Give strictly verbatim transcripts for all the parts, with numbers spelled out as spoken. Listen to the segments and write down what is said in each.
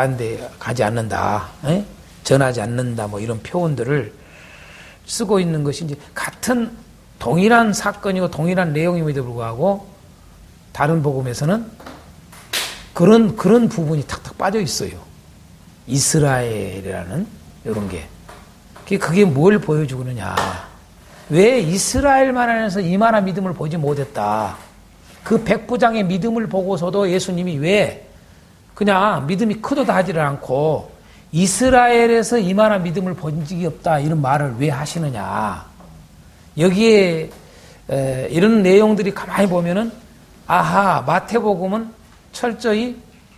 가는데 가지 않는다, 에? 전하지 않는다, 뭐 이런 표현들을 쓰고 있는 것이 이제 같은 동일한 사건이고 동일한 내용임에도 불구하고 다른 복음에서는 그런 그런 부분이 탁탁 빠져 있어요. 이스라엘이라는 이런 게. 그게 뭘 보여주느냐? 왜 이스라엘만 안에서 이만한 믿음을 보지 못했다? 그 백부장의 믿음을 보고서도 예수님이 왜 그냥 믿음이 크도다 하지를 않고 이스라엘에서 이만한 믿음을 본 적이 없다 이런 말을 왜 하시느냐? 여기에 에, 이런 내용들이 가만히 보면은 아하, 마태복음은 철저히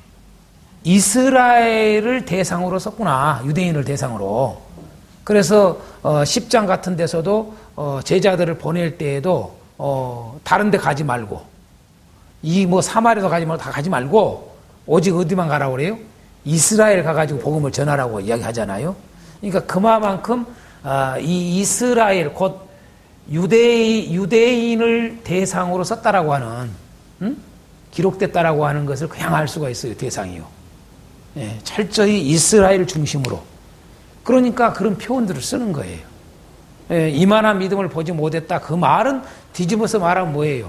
이스라엘을 대상으로 썼구나. 유대인을 대상으로. 그래서 어, 십 장 같은 데서도 어, 제자들을 보낼 때에도 어, 다른 데 가지 말고 이 뭐 사마리아도 가지 말고 다 가지 말고 오직 어디만 가라고 그래요? 이스라엘 가가지고 복음을 전하라고 이야기하잖아요. 그러니까 그만큼 어, 이 이스라엘 곧 유대인, 유대인을 대상으로 썼다라고 하는 음? 기록됐다라고 하는 것을 그냥 알 수가 있어요. 대상이요. 예, 철저히 이스라엘 중심으로. 그러니까 그런 표현들을 쓰는 거예요. 예, 이만한 믿음을 보지 못했다. 그 말은 뒤집어서 말하면 뭐예요?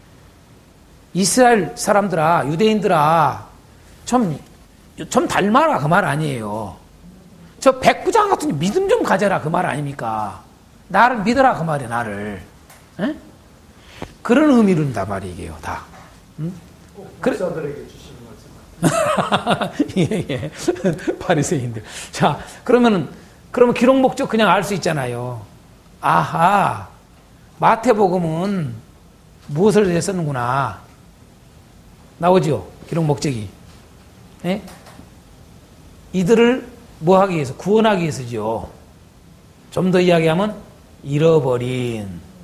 이스라엘 사람들아, 유대인들아, 좀, 좀 닮아라. 그 말 아니에요. 저 백부장 같은 믿음 좀 가져라. 그 말 아닙니까? 나를 믿어라. 그 말이에요. 나를. 예? 그런 의미를 다 말이에요. 다. 응? 목사들에게 주시는 말씀. 예, 예. 바리새인들. 자, 그러면은, 그러면 기록 목적 그냥 알 수 있잖아요. 아하, 마태복음은 무엇을 위해 썼는구나. 나오죠? 기록 목적이. 예? 이들을 뭐 하기 위해서? 구원하기 위해서죠. 좀 더 이야기하면, 잃어버린.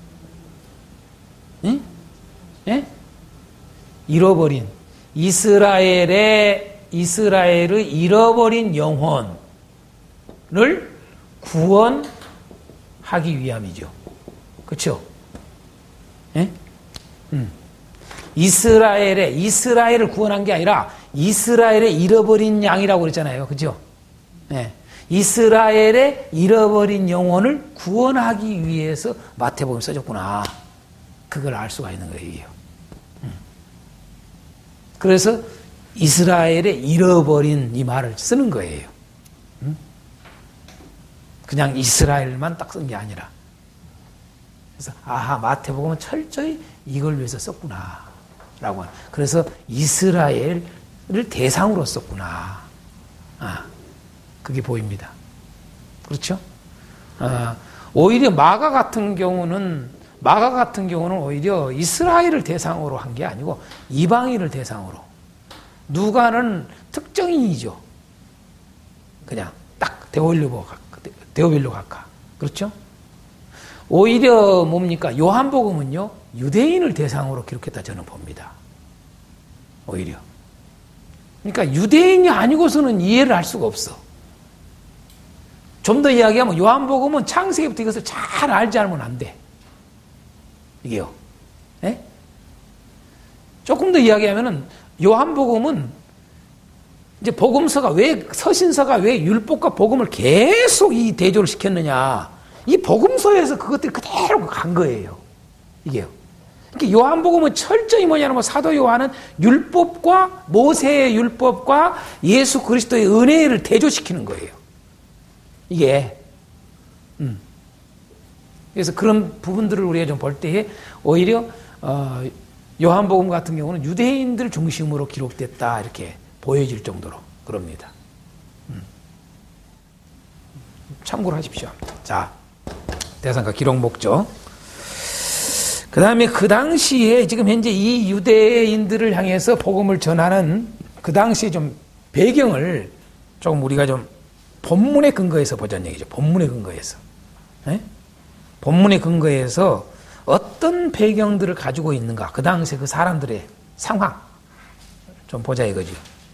예? 예? 잃어버린. 이스라엘의, 이스라엘의 잃어버린 영혼을 구원하기 위함이죠. 그렇죠? 예? 음. 이스라엘의, 이스라엘을 구원한 게 아니라 이스라엘의 잃어버린 양이라고 그랬잖아요. 그죠? 예. 이스라엘의 잃어버린 영혼을 구원하기 위해서 마태복음을 써줬구나. 그걸 알 수가 있는 거예요, 이게요. 음. 그래서 이스라엘의 잃어버린 이 말을 쓰는 거예요. 음? 그냥 이스라엘만 딱 쓴 게 아니라. 그래서 아하, 마태복음은 철저히 이걸 위해서 썼구나. 라고 하는. 그래서 이스라엘을 대상으로 썼구나. 아, 그게 보입니다. 그렇죠? 아, 오히려 마가 같은 경우는 마가 같은 경우는 오히려 이스라엘을 대상으로 한 게 아니고 이방인을 대상으로. 누가는 특정인이죠. 그냥 딱 데오빌로 데오빌로 각하. 그렇죠? 오히려 뭡니까? 요한복음은요, 유대인을 대상으로 기록했다 저는 봅니다. 오히려. 그러니까 유대인이 아니고서는 이해를 할 수가 없어. 좀 더 이야기하면 요한복음은 창세기부터 이것을 잘 알지 않으면 안 돼. 이게요. 예? 조금 더 이야기하면은 요한복음은 이제 복음서가 왜, 서신서가 왜 율법과 복음을 계속 이 대조를 시켰느냐. 이 복음서에서 그것들이 그대로 간 거예요. 이게요. 그러니까 요한복음은 철저히 뭐냐면 사도 요한은 율법과 모세의 율법과 예수 그리스도의 은혜를 대조시키는 거예요. 이게. 음. 그래서 그런 부분들을 우리가 좀 볼 때에 오히려 어, 요한복음 같은 경우는 유대인들 중심으로 기록됐다 이렇게 보여질 정도로 그럽니다. 음. 참고를 하십시오. 자, 대상과 기록 목적. 그 다음에 그 당시에 지금 현재 이 유대인들을 향해서 복음을 전하는 그 당시에 좀 배경을 조금 우리가 좀 본문에 근거해서 보자는 얘기죠. 본문에 근거해서. 네? 본문에 근거해서 어떤 배경들을 가지고 있는가. 그 당시에 그 사람들의 상황 좀 보자 이거죠.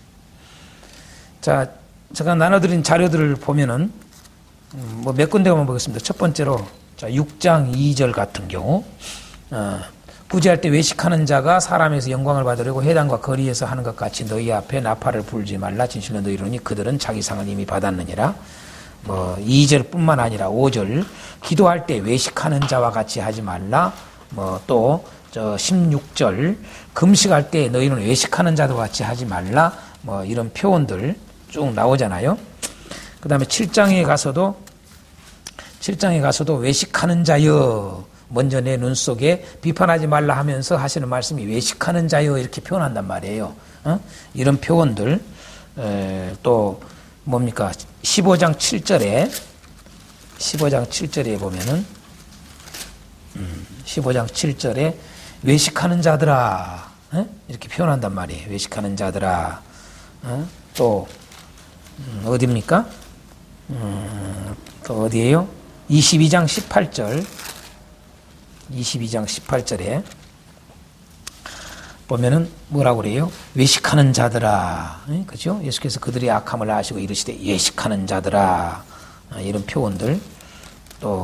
자, 제가 나눠드린 자료들을 보면은 뭐 몇 군데만 보겠습니다. 첫 번째로 자, 육 장 이 절 같은 경우 어, 구제할 때 외식하는 자가 사람에서 영광을 받으려고 회당과 거리에서 하는 것 같이 너희 앞에 나팔을 불지 말라. 진실로 너희로니 그들은 자기 상을 이미 받았느니라. 뭐 이 절뿐만 아니라 오 절 기도할 때 외식하는 자와 같이 하지 말라. 뭐 또 저 십육 절 금식할 때 너희는 외식하는 자와 같이 하지 말라. 뭐 이런 표현들 쭉 나오잖아요. 그 다음에 칠 장에 가서도 칠 장에 가서도 외식하는 자여 먼저 내 눈 속에 비판하지 말라 하면서 하시는 말씀이 외식하는 자여 이렇게 표현한단 말이에요. 어? 이런 표현들 에, 또 뭡니까 십오 장 칠 절에 십오 장 칠 절에 보면은 음, 십오 장 칠 절에 외식하는 자들아 에? 이렇게 표현한단 말이에요. 외식하는 자들아 어? 또 음, 어디입니까? 음, 또 어디에요? 이십이 장 십팔 절 이십이 장 십팔 절에 보면은 뭐라고 그래요? 외식하는 자들아, 그죠? 예수께서 그들의 악함을 아시고 이르시되 외식하는 자들아, 이런 표현들 또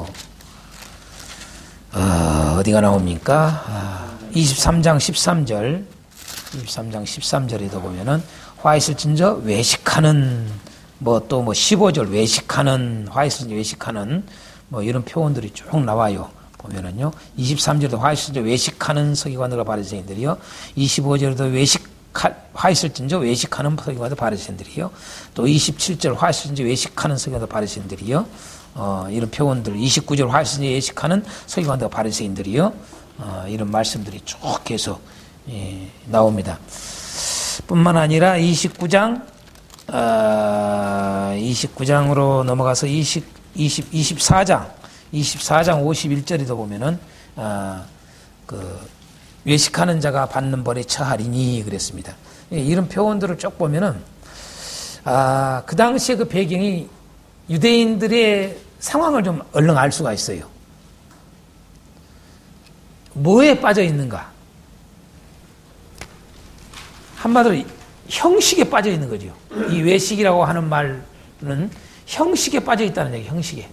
어, 어디가 나옵니까? 아, 이십삼 장 십삼 절, 이십삼 장 십삼 절에도 보면은 화 있을진저 외식하는 뭐 또 뭐 십오 절 외식하는 화 있을진저 외식하는 뭐 이런 표현들이 쭉 나와요. 보면은요, 이십삼 절도 화 있을진저 외식하는 서기관들과 바리새인들이요, 이십오 절도 외식 화 있을진저 외식하는 서기관들 바리새인들이요, 또 이십칠 절 화 있을진저 외식하는 서기관들 바리새인들이요, 어, 이런 표현들, 이십구 절 화 있을진저 외식하는 서기관들 바리새인들이요, 어, 이런 말씀들이 쭉 계속 예, 나옵니다. 뿐만 아니라 이십구 장 어, 이십구 장으로 넘어가서 이십, 이십, 이십사 장 이십사 장 오십일 절에도 보면은 어, 그 외식하는 자가 받는 벌에 처하리니 그랬습니다. 이런 표현들을 쭉 보면은 아, 그 당시에 그 배경이 유대인들의 상황을 좀 얼른 알 수가 있어요. 뭐에 빠져 있는가? 한마디로 형식에 빠져 있는 거죠. 이 외식이라고 하는 말은 형식에 빠져 있다는 얘기예요. 형식에.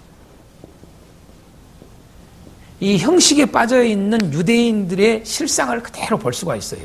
이 형식에 빠져 있는 유대인들의 실상을 그대로 볼 수가 있어요.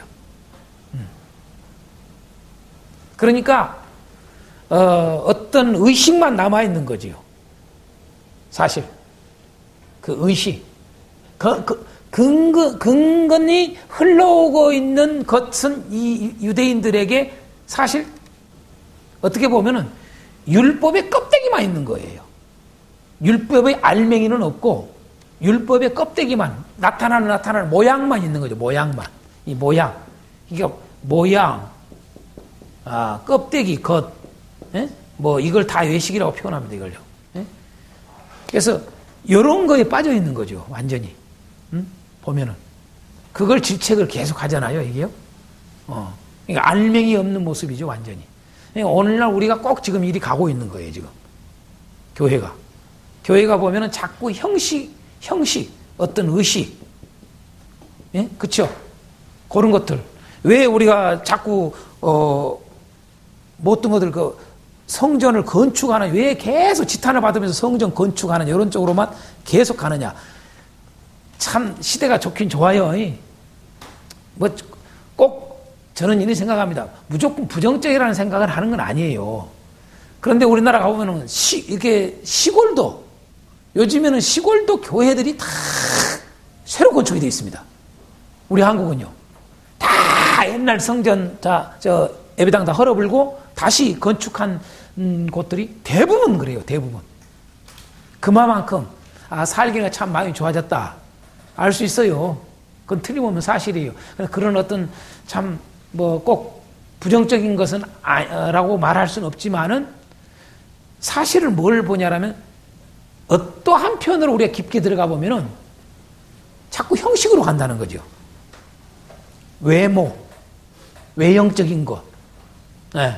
그러니까 어, 어떤 의식만 남아 있는 거지요. 사실 그 의식, 그, 그, 근거, 근근히 흘러오고 있는 것은 이 유대인들에게 사실 어떻게 보면은 율법의 껍데기만 있는 거예요. 율법의 알맹이는 없고 율법의 껍데기만 나타나는 나타나는 모양만 있는 거죠. 모양만. 이 모양. 이게 모양, 아, 껍데기, 겉, 예? 뭐 이걸 다 외식이라고 표현합니다. 이걸요. 예? 그래서 이런 거에 빠져 있는 거죠. 완전히. 음? 보면은 그걸 질책을 계속 하잖아요. 이게요. 어. 그러니까 알맹이 없는 모습이죠. 완전히. 그러니까 오늘날 우리가 꼭 지금 이리 가고 있는 거예요. 지금 교회가. 교회가 보면은 자꾸 형식, 형식, 어떤 의식, 예, 그렇죠. 그런 것들. 왜 우리가 자꾸 어, 뭐 어떤 것들 그 성전을 건축하는, 왜 계속 지탄을 받으면서 성전 건축하는 이런 쪽으로만 계속 가느냐? 참 시대가 좋긴 좋아요. 뭐 꼭 저는 이런 생각합니다. 무조건 부정적이라는 생각을 하는 건 아니에요. 그런데 우리나라 가보면은 시, 이렇게 시골도, 요즘에는 시골도 교회들이 다 새로 건축이 되어 있습니다. 우리 한국은요. 다 옛날 성전, 다, 저, 예배당 다 헐어불고 다시 건축한 음, 곳들이 대부분 그래요. 대부분. 그만큼, 아, 살기가 참 많이 좋아졌다. 알 수 있어요. 그건 틀림없는 사실이에요. 그런 어떤 참, 뭐, 꼭 부정적인 것은, 아, 라고 말할 수는 없지만은 사실을 뭘 보냐라면 어떠한 편으로 우리가 깊게 들어가 보면은 자꾸 형식으로 간다는 거죠. 외모, 외형적인 것. 네.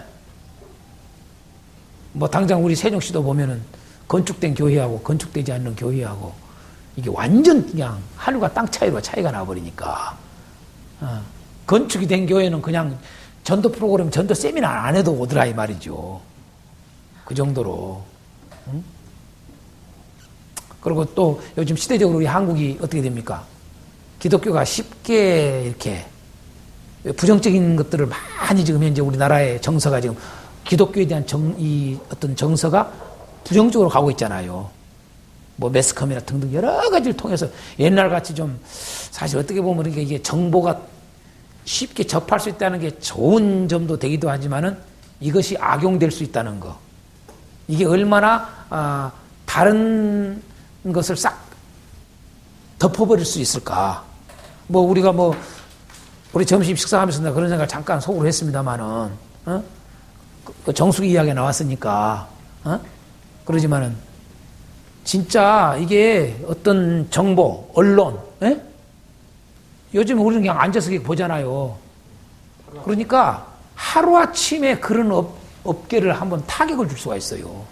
뭐 당장 우리 세종시도 보면은 건축된 교회하고 건축되지 않는 교회하고 이게 완전 그냥 하늘과 땅 차이로 차이가 나버리니까. 어. 건축이 된 교회는 그냥 전도 프로그램, 전도 세미나 안 해도 오더라 이 말이죠. 그 정도로. 응? 그리고 또 요즘 시대적으로 우리 한국이 어떻게 됩니까? 기독교가 쉽게 이렇게 부정적인 것들을 많이 지금 현재 우리나라의 정서가 지금 기독교에 대한 정, 이 어떤 정서가 부정적으로 가고 있잖아요. 뭐 매스컴이나 등등 여러 가지를 통해서 옛날 같이 좀 사실 어떻게 보면 이게 정보가 쉽게 접할 수 있다는 게 좋은 점도 되기도 하지만은 이것이 악용될 수 있다는 거. 이게 얼마나 아, 다른 것을 싹 덮어버릴 수 있을까. 뭐 우리가 뭐 우리 점심 식사하면서 내가 그런 생각을 잠깐 속으로 했습니다만은 어? 그 정수기 이야기가 나왔으니까 어? 그러지만은 진짜 이게 어떤 정보, 언론, 에? 요즘 우리는 그냥 앉아서 보잖아요. 그러니까 하루아침에 그런 업, 업계를 한번 타격을 줄 수가 있어요.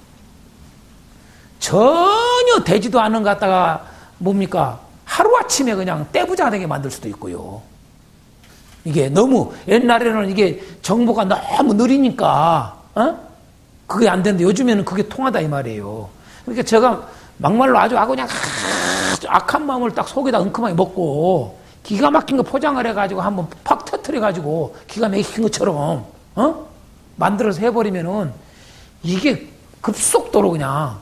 전혀 되지도 않은 것 갖다가 뭡니까? 하루아침에 그냥 떼부자가 되게 만들 수도 있고요. 이게 너무 옛날에는 이게 정보가 너무 느리니까 어? 그게 안 되는데 요즘에는 그게 통하다 이 말이에요. 그러니까 제가 막말로 아주 아주 그냥 아주 악한 마음을 딱 속에다 엉큼하게 먹고 기가 막힌 거 포장을 해가지고 한번 팍 터트려가지고 기가 막힌 것처럼 어? 만들어서 해버리면은 이게 급속도로 그냥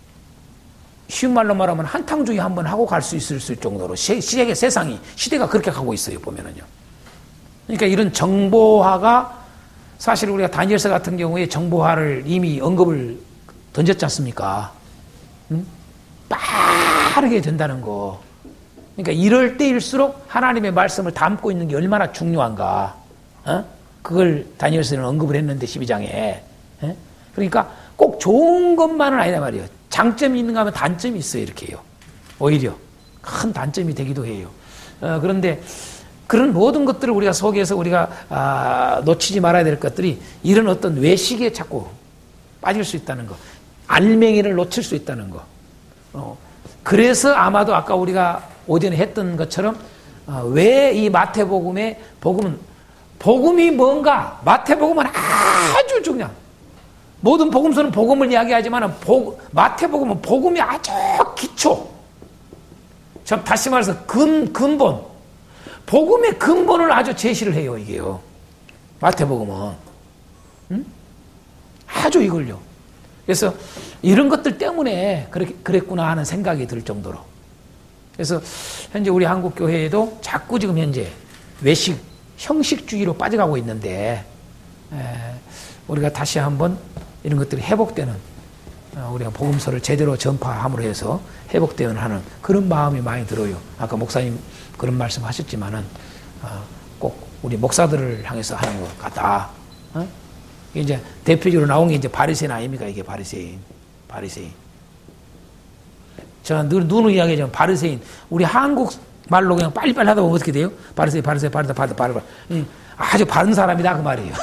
쉬운 말로 말하면 한탕주의 한번 하고 갈 수 있을 정도로 시, 시대의 세상이 시대가 그렇게 가고 있어요. 보면은요. 그러니까 이런 정보화가 사실 우리가 다니엘서 같은 경우에 정보화를 이미 언급을 던졌지 않습니까? 응? 빠르게 된다는 거. 그러니까 이럴 때일수록 하나님의 말씀을 담고 있는 게 얼마나 중요한가. 어? 그걸 다니엘서는 언급을 했는데 십이 장에. 에? 그러니까 꼭 좋은 것만은 아니다 말이에요. 장점이 있는가 하면 단점이 있어요. 이렇게 해요. 오히려 큰 단점이 되기도 해요. 어, 그런데 그런 모든 것들을 우리가 속에서 우리가 아, 놓치지 말아야 될 것들이 이런 어떤 외식에 자꾸 빠질 수 있다는 거. 알맹이를 놓칠 수 있다는 거. 어, 그래서 아마도 아까 우리가 오전에 했던 것처럼 어, 왜 이 마태복음의 복음은 복음이 뭔가 마태복음은 아주 중요한 모든 복음서는 복음을 이야기하지만 복, 마태복음은 복음이 아주 기초. 저 다시 말해서 근, 근본. 복음의 근본을 아주 제시를 해요, 이게요. 마태복음은. 응? 아주 이걸요. 그래서 이런 것들 때문에 그렇게, 그랬구나 하는 생각이 들 정도로. 그래서 현재 우리 한국교회에도 자꾸 지금 현재 외식, 형식주의로 빠져가고 있는데, 에, 우리가 다시 한번 이런 것들이 회복되는, 우리가 복음서를 제대로 전파함으로 해서 회복되는 하는 그런 마음이 많이 들어요. 아까 목사님 그런 말씀 하셨지만은, 꼭 우리 목사들을 향해서 하는 것 같다. 어? 이제 대표적으로 나온 게 이제 바리새인 아닙니까? 이게 바리새인. 바리새인. 제가 늘, 누누이 이야기하지만 바리새인. 우리 한국 말로 그냥 빨리빨리 하다 보면 어떻게 돼요? 바리새인, 바리새인, 바리새인, 바리새인, 바리새인. 아주 바른 사람이다. 그 말이에요.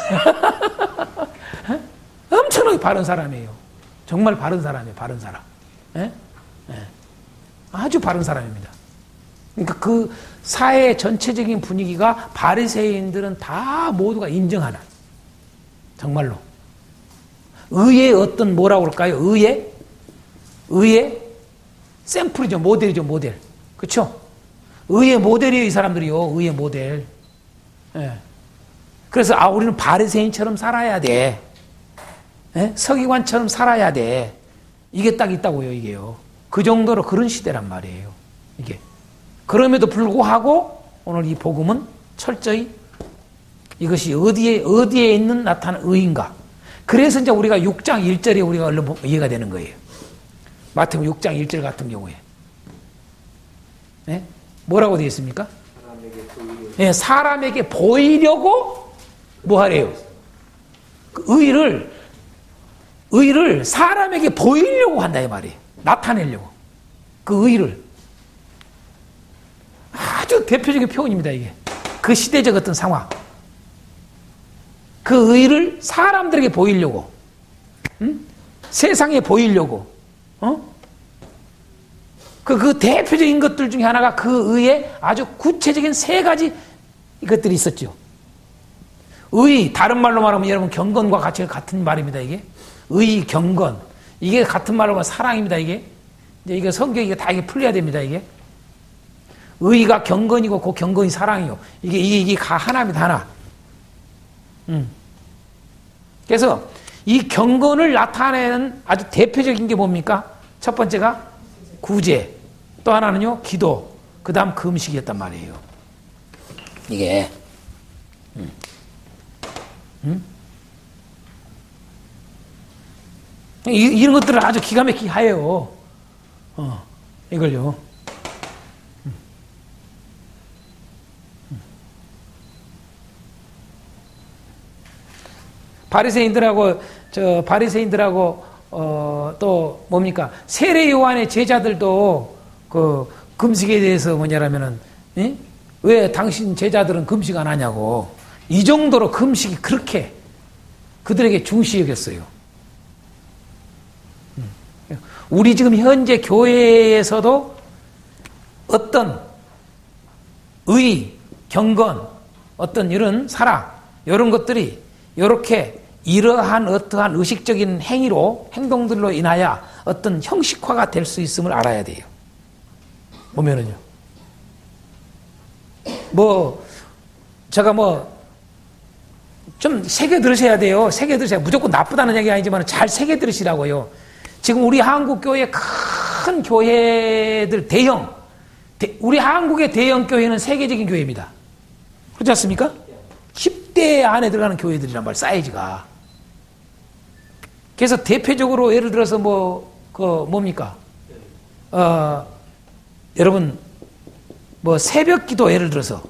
엄청나게 바른 사람이에요. 정말 바른 사람이에요. 바른 사람. 예? 예. 아주 바른 사람입니다. 그러니까 그 사회 전체적인 분위기가 바리새인들은 다 모두가 인정하는 정말로 의의 어떤 뭐라고 그럴까요? 의의 의의 샘플이죠. 모델이죠. 모델. 그렇죠? 의의 모델이에요. 이 사람들이요. 의의 모델. 예. 그래서 아 우리는 바리새인처럼 살아야 돼. 예? 서기관처럼 살아야 돼. 이게 딱 있다고요, 이게요. 그 정도로 그런 시대란 말이에요. 이게. 그럼에도 불구하고 오늘 이 복음은 철저히 이것이 어디에, 어디에 있는 나타난 의인가. 그래서 이제 우리가 육 장 일 절에 우리가 얼른 이해가 되는 거예요. 마태복음 육 장 일 절 같은 경우에. 예? 뭐라고 되어 있습니까? 사람에게 보이려고. 예, 사람에게 보이려고 뭐 하래요? 그 의를 의를 사람에게 보이려고 한다 이 말이에요. 나타내려고. 그 의를. 아주 대표적인 표현입니다 이게. 그 시대적 어떤 상황. 그 의를 사람들에게 보이려고. 응? 세상에 보이려고. 어? 그, 그 대표적인 것들 중에 하나가 그 의의 아주 구체적인 세 가지 것들이 있었죠. 의, 다른 말로 말하면 여러분 경건과 가치가 같은 말입니다 이게. 의, 경건. 이게 같은 말로 하면 사랑입니다, 이게. 이제 이게 성경이 다 이게 풀려야 됩니다, 이게. 의가 경건이고 그 경건이 사랑이요. 이게 이게 이게 가 하나입니다. 하나. 음. 그래서 이 경건을 나타내는 아주 대표적인 게 뭡니까? 첫 번째가 구제, 또 하나는요 기도, 그 다음 금식이었단 말이에요. 이게 음. 음? 이, 이런 것들을 아주 기가 막히게 하예요. 어, 이걸요. 음. 음. 바리새인들하고 저 바리새인들하고 어, 또 뭡니까? 세례 요한의 제자들도 그 금식에 대해서 뭐냐라면은 에? 왜 당신 제자들은 금식 안 하냐고. 이 정도로 금식이 그렇게 그들에게 중시 여겼어요. 우리 지금 현재 교회에서도 어떤 의, 경건, 어떤 이런 사랑, 이런 것들이 이렇게 이러한 어떠한 의식적인 행위로, 행동들로 인하여 어떤 형식화가 될 수 있음을 알아야 돼요. 보면은요. 뭐, 제가 뭐, 좀 새겨 들으셔야 돼요. 새겨 들으셔야, 무조건 나쁘다는 얘기 아니지만 잘 새겨 들으시라고요. 지금 우리 한국 교회 큰 교회들 대형, 대, 우리 한국의 대형 교회는 세계적인 교회입니다. 그렇지 않습니까? 십 대 안에 들어가는 교회들이란 말, 사이즈가. 그래서 대표적으로 예를 들어서 뭐, 그, 뭡니까? 어, 여러분, 뭐, 새벽 기도 예를 들어서.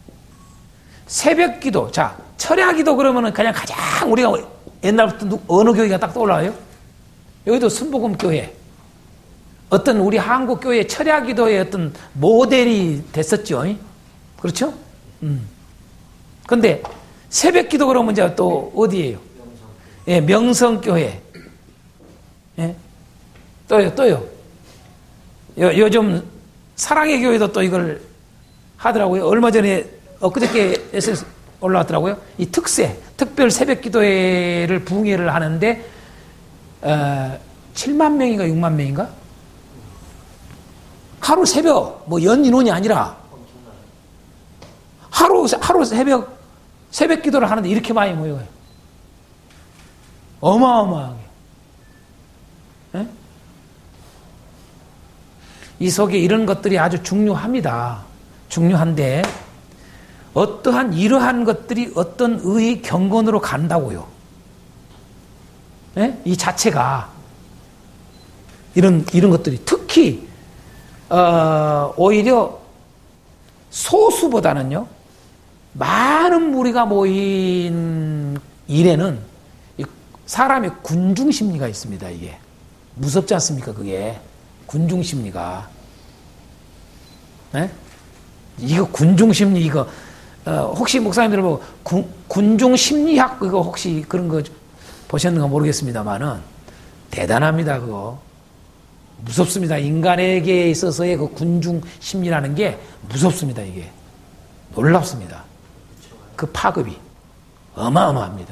새벽 기도. 자, 철야 기도 그러면은 그냥 가장 우리가 옛날부터 누, 어느 교회가 딱 떠올라요? 여기도 순복음 교회. 어떤 우리 한국 교회 철야 기도의 어떤 모델이 됐었죠. 그렇죠? 음. 근데 새벽 기도 그러면 이제 또 어디예요? 예, 명성교회. 예. 또요, 또요. 요, 요즘 사랑의 교회도 또 이걸 하더라고요. 얼마 전에 엊그저께 에스엔에스 올라왔더라고요. 이 특세, 특별 새벽 기도회를 부흥회를 하는데 어, 칠만 명인가 육만 명인가? 하루 새벽, 뭐 연 인원이 아니라 하루, 하루 새벽, 새벽 기도를 하는데 이렇게 많이 모여요. 어마어마하게. 에? 이 속에 이런 것들이 아주 중요합니다. 중요한데 어떠한 이러한 것들이 어떤 의의 경건으로 간다고요. 에? 이 자체가 이런 이런 것들이 특히 어, 오히려 소수보다는요 많은 무리가 모인 일에는 사람의 군중 심리가 있습니다. 이게 무섭지 않습니까? 그게 군중 심리가. 네? 이거 군중 심리 이거 어, 혹시 목사님들 뭐 군, 군중 심리학 이거 혹시 그런 거 보셨는가 모르겠습니다만은 대단합니다. 그거 무섭습니다. 인간에게 있어서의 그 군중 심리라는 게 무섭습니다. 이게 놀랍습니다. 그 파급이 어마어마합니다.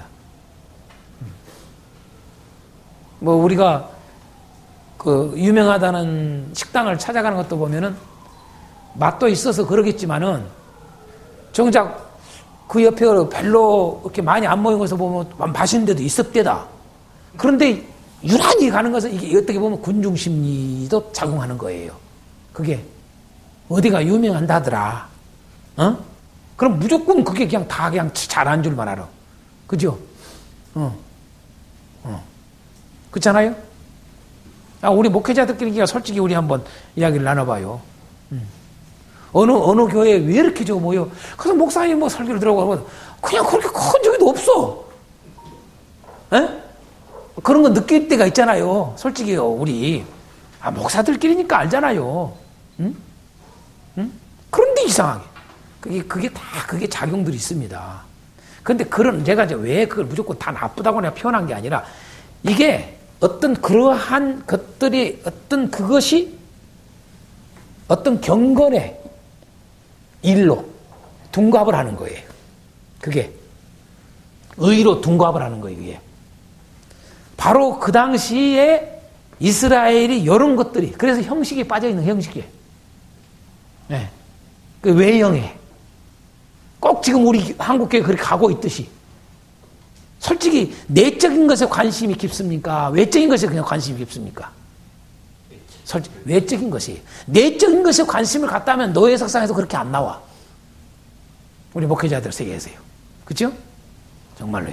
뭐 우리가 그 유명하다는 식당을 찾아가는 것도 보면은 맛도 있어서 그러겠지만은 정작 그 옆에 별로 이렇게 많이 안 모인 것을 보면 맛있는 데도 있었대다. 그런데 유난히 가는 것은 이게 어떻게 보면 군중심리도 작용하는 거예요. 그게 어디가 유명한다더라. 어? 그럼 무조건 그게 그냥 다 그냥 잘한 줄만 알아. 그죠? 어. 어. 그렇잖아요? 아, 우리 목회자들끼리 솔직히 우리 한번 이야기를 나눠봐요. 음. 어느, 어느 교회에 왜 이렇게 저 모여? 그래서 목사님 뭐 설교를 들어가고 그냥 그렇게 큰 적이도 없어. 에? 그런 거 느낄 때가 있잖아요. 솔직히요, 우리. 아, 목사들끼리니까 알잖아요. 응? 응? 그런데 이상하게. 그게, 그게 다, 그게 작용들이 있습니다. 그런데 그런, 제가 이제 왜 그걸 무조건 다 나쁘다고 내가 표현한 게 아니라, 이게 어떤 그러한 것들이, 어떤 그것이 어떤 경건의 일로 둔갑을 하는 거예요. 그게. 의로 둔갑을 하는 거예요, 이게. 바로 그 당시에 이스라엘이 이런 것들이, 그래서 형식이 빠져있는 형식이에요. 네. 그 외형에 꼭 지금 우리 한국교회 그렇게 가고 있듯이 솔직히 내적인 것에 관심이 깊습니까? 외적인 것에 그냥 관심이 깊습니까? 솔직히 외적인 것이 내적인 것에 관심을 갖다면 노예 석상에서 그렇게 안 나와. 우리 목회자들 세계에서요. 그렇죠? 정말로요.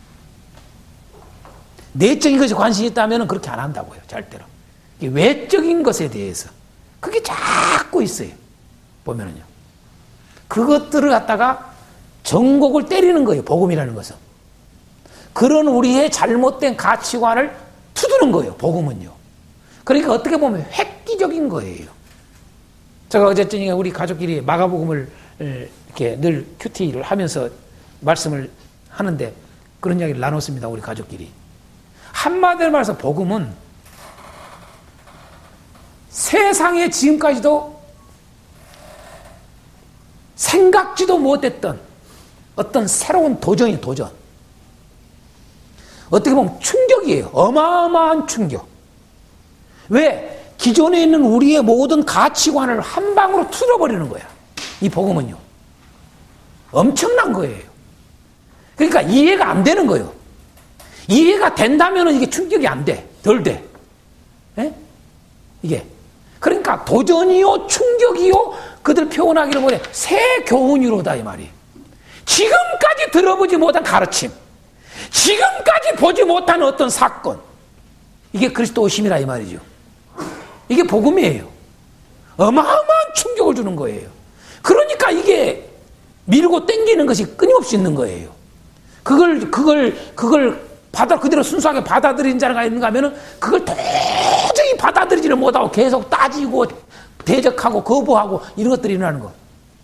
내적인 것에 관심이 있다면 그렇게 안 한다고요. 절대로. 외적인 것에 대해서 그게 자꾸 있어요. 보면은요. 그것들을 갖다가 전곡을 때리는 거예요. 복음이라는 것은. 그런 우리의 잘못된 가치관을 투두는 거예요. 복음은요. 그러니까 어떻게 보면 획기적인 거예요. 제가 어쨌든 우리 가족끼리 마가복음을 이렇게 늘 큐티를 하면서 말씀을 하는데 그런 이야기를 나눴습니다. 우리 가족끼리. 한마디로 말해서 복음은 세상에 지금까지도 생각지도 못했던 어떤 새로운 도전이 도전. 어떻게 보면 충격이에요. 어마어마한 충격. 왜? 기존에 있는 우리의 모든 가치관을 한 방으로 틀어버리는 거야. 이 복음은요. 엄청난 거예요. 그러니까 이해가 안 되는 거예요. 이해가 된다면 이게 충격이 안 돼. 덜 돼. 에? 이게. 그러니까 도전이요, 충격이요, 그들 표현하기를 뭐래? 새 교훈이로다, 이 말이. 지금까지 들어보지 못한 가르침. 지금까지 보지 못한 어떤 사건. 이게 그리스도 오심이라, 이 말이죠. 이게 복음이에요. 어마어마한 충격을 주는 거예요. 그러니까 이게 밀고 땡기는 것이 끊임없이 있는 거예요. 그걸, 그걸, 그걸 받아, 그대로 순수하게 받아들인 자가 있는가 하면은 그걸 도저히 받아들이지를 못하고 계속 따지고 대적하고 거부하고 이런 것들이 일어나는 거.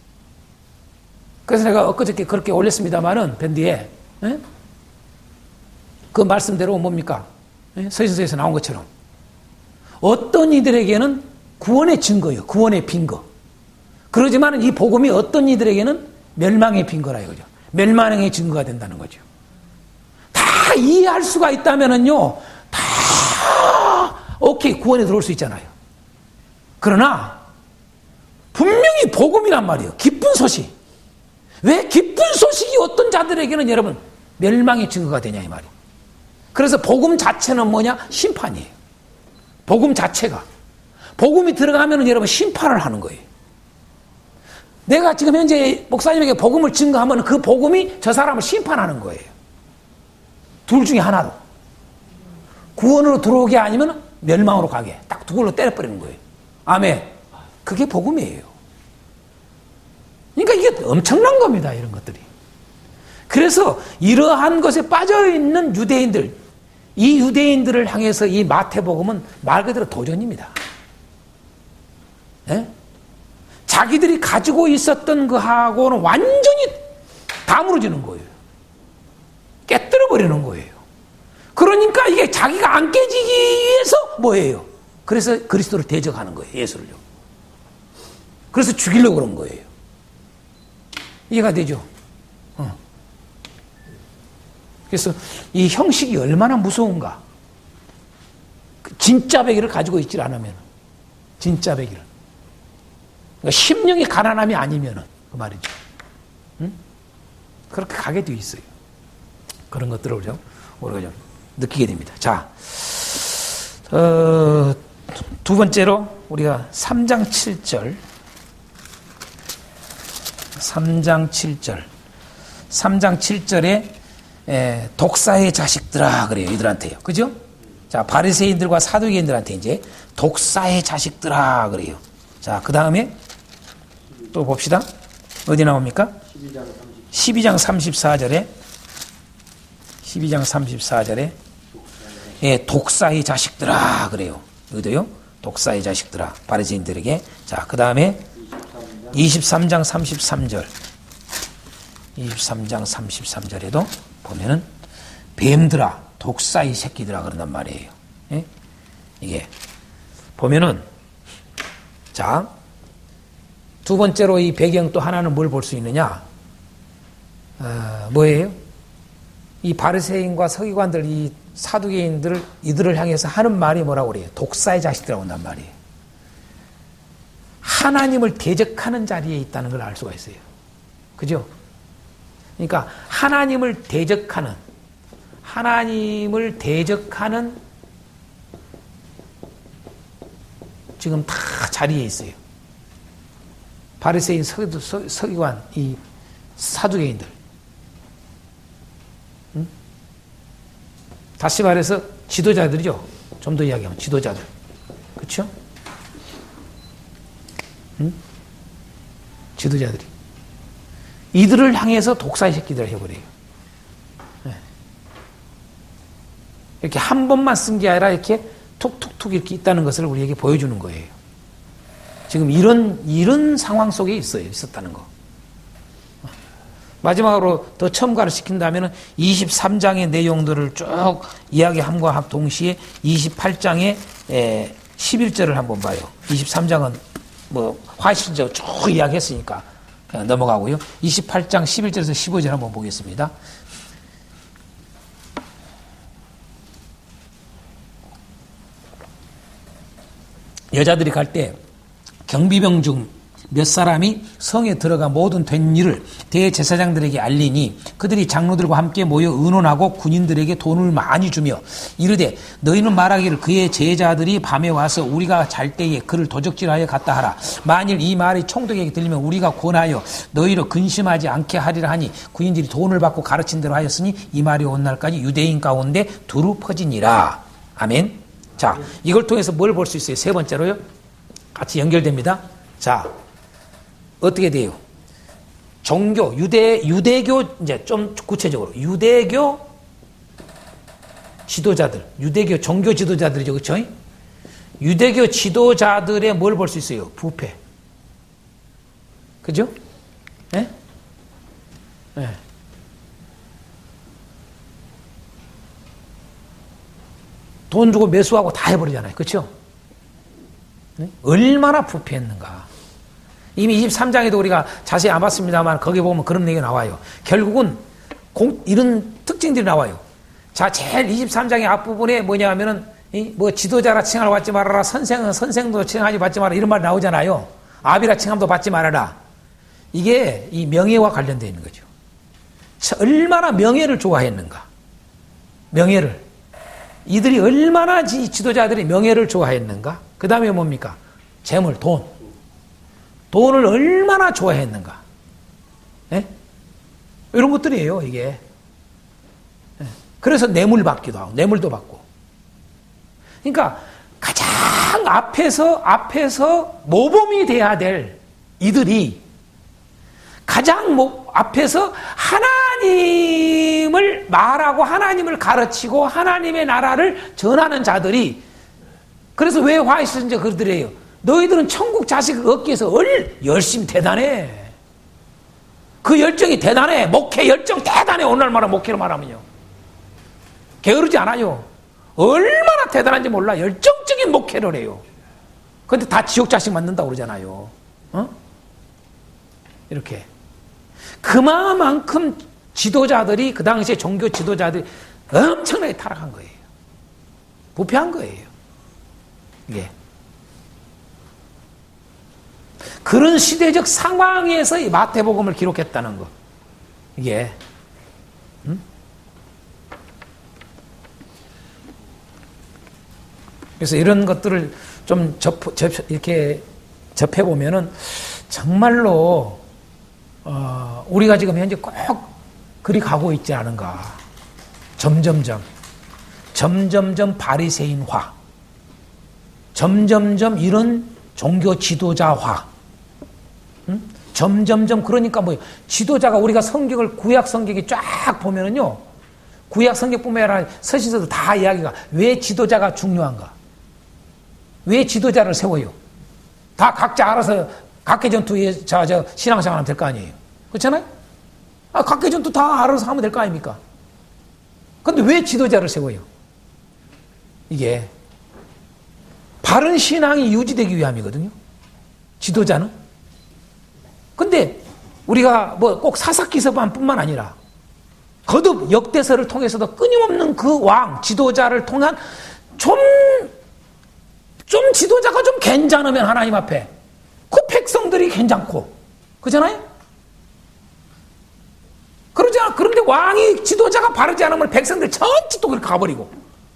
그래서 내가 엊그저께 그렇게 올렸습니다만은 밴드에, 에? 그 말씀대로 뭡니까? 에? 서신서에서 나온 것처럼. 어떤 이들에게는 구원의 증거예요. 구원의 빈거. 그러지만 이 복음이 어떤 이들에게는 멸망의 빈거라 이거죠. 멸망의 증거가 된다는 거죠. 다 이해할 수가 있다면은요, 다 오케이 구원에 들어올 수 있잖아요. 그러나 분명히 복음이란 말이에요. 기쁜 소식. 왜 기쁜 소식이 어떤 자들에게는 여러분 멸망의 증거가 되냐 이 말이에요. 그래서 복음 자체는 뭐냐? 심판이에요. 복음 자체가. 복음이 들어가면은 여러분 심판을 하는 거예요. 내가 지금 현재 목사님에게 복음을 증거하면 그 복음이 저 사람을 심판하는 거예요. 둘 중에 하나로. 구원으로 들어오게 아니면 멸망으로 가게. 딱 두 걸로 때려버리는 거예요. 아멘. 그게 복음이에요. 그러니까 이게 엄청난 겁니다. 이런 것들이. 그래서 이러한 것에 빠져있는 유대인들, 이 유대인들을 향해서 이 마태복음은 말 그대로 도전입니다. 네? 자기들이 가지고 있었던 거하고는 완전히 다무너지는 거예요. 깨뜨려버리는 거예요. 그러니까 이게 자기가 안 깨지기 위해서 뭐예요? 그래서 그리스도를 대적하는 거예요. 예수를요. 그래서 죽이려고 그런 거예요. 이해가 되죠? 어. 그래서 이 형식이 얼마나 무서운가. 진짜 배기를 가지고 있질 않으면. 진짜 배기를. 그러니까 심령이 가난함이 아니면은 그 말이죠. 응? 그렇게 가게 돼 있어요. 그런 것들을 좀 우리가 좀 느끼게 됩니다. 자, 어, 두 번째로 우리가 삼 장 칠 절, 삼 장 칠 절, 삼 장 칠 절에 에, 독사의 자식들아 그래요. 이들한테요. 그죠? 자, 바리새인들과 사두개인들한테 이제 독사의 자식들아 그래요. 자, 그 다음에 또 봅시다. 어디 나옵니까? 십이 장 삼십사 절에 십이 장 삼십사 절에 예, 독사의 자식들아 그래요. 여기도요. 독사의 자식들아 바리새인들에게. 자, 그 다음에 이십삼 장 삼십삼 절 이십삼 장 삼십삼 절에도 보면은 뱀들아 독사의 새끼들아 그런단 말이에요. 예? 이게 보면은 자, 두 번째로 이 배경 또 하나는 뭘 볼 수 있느냐? 어, 뭐예요? 이 바리새인과 서기관들, 이 사두개인들을 이들을 향해서 하는 말이 뭐라고 그래요? 독사의 자식들이라고 한단 말이에요. 하나님을 대적하는 자리에 있다는 걸 알 수가 있어요. 그죠? 그러니까 하나님을 대적하는 하나님을 대적하는 지금 다 자리에 있어요. 바리새인, 서기, 서기관, 이 사두개인들. 응? 다시 말해서 지도자들이죠. 좀 더 이야기하면 지도자들. 그렇죠? 응? 지도자들이. 이들을 향해서 독사의 새끼들을 해버려요. 네. 이렇게 한 번만 쓴 게 아니라 이렇게 툭툭툭 이렇게 있다는 것을 우리에게 보여주는 거예요. 지금 이런, 이런 상황 속에 있어요. 있었다는 거. 마지막으로 더 첨가를 시킨다면 이십삼 장의 내용들을 쭉 이야기함과 동시에 이십팔 장의 십일 절을 한번 봐요. 이십삼 장은 뭐 화신적 쭉 이야기했으니까 그냥 넘어가고요. 이십팔 장 십일 절에서 십오 절 한번 보겠습니다. 여자들이 갈 때 경비병 중 몇 사람이 성에 들어가 모든 된 일을 대제사장들에게 알리니 그들이 장로들과 함께 모여 의논하고 군인들에게 돈을 많이 주며 이르되 너희는 말하기를 그의 제자들이 밤에 와서 우리가 잘 때에 그를 도적질하여 갔다 하라. 만일 이 말이 총독에게 들리면 우리가 권하여 너희로 근심하지 않게 하리라 하니 군인들이 돈을 받고 가르친 대로 하였으니 이 말이 온 날까지 유대인 가운데 두루 퍼지니라. 아멘. 자, 이걸 통해서 뭘 볼 수 있어요? 세 번째로요. 같이 연결됩니다. 자, 어떻게 돼요? 종교, 유대, 유대교, 이제 좀 구체적으로, 유대교 지도자들, 유대교 종교 지도자들이죠. 그쵸? 유대교 지도자들의 뭘 볼 수 있어요? 부패. 그죠? 예? 예. 돈 주고 매수하고 다 해버리잖아요. 그쵸? 네? 얼마나 부패했는가. 이미 이십삼 장에도 우리가 자세히 안 봤습니다만 거기 보면 그런 얘기가 나와요. 결국은 공, 이런 특징들이 나와요. 자, 제일 이십삼 장의 앞부분에 뭐냐 하면은 이, 뭐 지도자라 칭함을 받지 말아라. 선생은 선생도 칭하지 받지 말아라. 이런 말 나오잖아요. 아비라 칭함도 받지 말아라. 이게 이 명예와 관련되어 있는 거죠. 얼마나 명예를 좋아했는가. 명예를. 이들이 얼마나 지, 지도자들이 명예를 좋아했는가. 그 다음에 뭡니까? 재물, 돈. 돈을 얼마나 좋아했는가. 네? 이런 것들이에요, 이게. 네. 그래서 뇌물 받기도 하고, 뇌물도 받고. 그러니까 가장 앞에서, 앞에서 모범이 돼야 될 이들이 가장 뭐 앞에서 하나님을 말하고 하나님을 가르치고 하나님의 나라를 전하는 자들이 그래서 왜 화이스인지 그러더래요. 너희들은 천국 자식을 얻기 위해서 얼 열심히 대단해. 그 열정이 대단해. 목회 열정 대단해. 오늘 말하면 목회로 말하면요. 게으르지 않아요. 얼마나 대단한지 몰라. 열정적인 목회를 해요. 그런데 다 지옥 자식 만든다고 그러잖아요. 어? 이렇게. 그만큼 지도자들이 그 당시에 종교 지도자들이 엄청나게 타락한 거예요. 부패한 거예요. 이게. 그런 시대적 상황에서 이 마태복음을 기록했다는 거. 이게. 음? 그래서 이런 것들을 좀 접, 접, 이렇게 접해보면은 정말로 어, 우리가 지금 현재 꼭 그리 가고 있지 않은가. 점점점, 점점점 바리새인화, 점점점 이런 종교 지도자화, 응? 점점점 그러니까 뭐 지도자가 우리가 성경을 구약 성경에 쫙 보면은요, 구약 성경뿐만 아니라 서신서도 다 이야기가 왜 지도자가 중요한가, 왜 지도자를 세워요? 다 각자 알아서 각계 전투에 저, 저 신앙생활하면 될 거 아니에요. 그렇잖아요? 아, 각계 전투 다 알아서 하면 될 거 아닙니까? 근데 왜 지도자를 세워요? 이게 바른 신앙이 유지되기 위함이거든요. 지도자는. 근데 우리가 뭐 꼭 사사기서만뿐만 아니라 거듭 역대서를 통해서도 끊임없는 그 왕, 지도자를 통한 좀, 좀 지도자가 좀 괜찮으면 하나님 앞에 그 백성들이 괜찮고, 그잖아요? 그러지 않아. 그런데 왕이 지도자가 바르지 않으면 백성들 전체 또 그렇게 가버리고.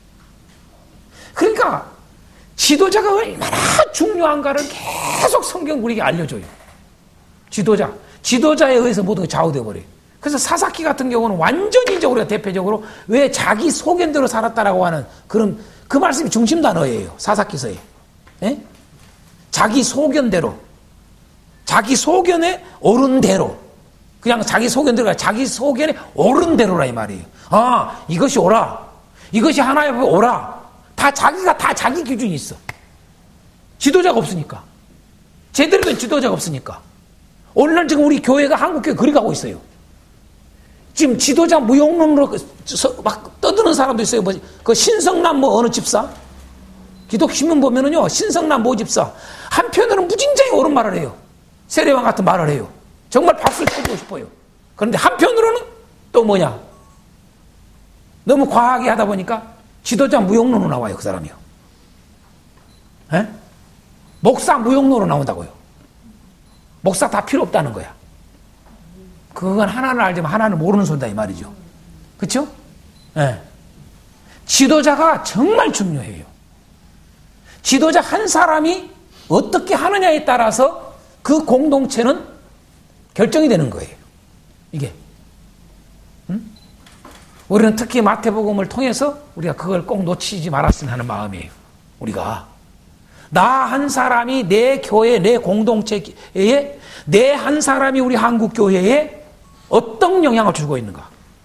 그러니까 지도자가 얼마나 중요한가를 계속 성경 우리에게 알려줘요. 지도자. 지도자에 의해서 모두가 좌우되어 버려요. 그래서 사사키 같은 경우는 완전히 이제 우리가 대표적으로 왜 자기 소견대로 살았다라고 하는 그런 그 말씀이 중심 단어예요. 사사키서에. 예? 자기 소견대로. 자기 소견에 옳은 대로. 그냥 자기 소견대로, 자기 소견에 옳은 대로라 이 말이에요. 아, 이것이 옳아. 이것이 하나의 법이 옳아. 다 자기가 다 자기 기준이 있어. 지도자가 없으니까. 제대로 된 지도자가 없으니까. 오늘날 지금 우리 교회가 한국교회 그리 가고 있어요. 지금 지도자 무용론으로 막 떠드는 사람도 있어요. 뭐, 그 신성남 뭐 어느 집사? 기독신문 보면은요, 신성남 모 집사. 한편으로는 무진장이 옳은 말을 해요. 세례왕 같은 말을 해요. 정말 박수를 쳐주고 싶어요. 그런데 한편으로는 또 뭐냐? 너무 과하게 하다 보니까 지도자 무용론으로 나와요, 그 사람이요. 에? 목사 무용론으로 나온다고요. 목사 다 필요 없다는 거야. 그건 하나는 알지만 하나는 모르는 소리다 이 말이죠. 그렇죠? 예. 지도자가 정말 중요해요. 지도자 한 사람이 어떻게 하느냐에 따라서 그 공동체는 결정이 되는 거예요. 이게. 응? 우리는 특히 마태복음을 통해서 우리가 그걸 꼭 놓치지 말았으면 하는 마음이에요. 우리가. 나 한 사람이 내 교회, 내 공동체에, 내 한 사람이 우리 한국교회에 어떤 영향을 주고 있는가.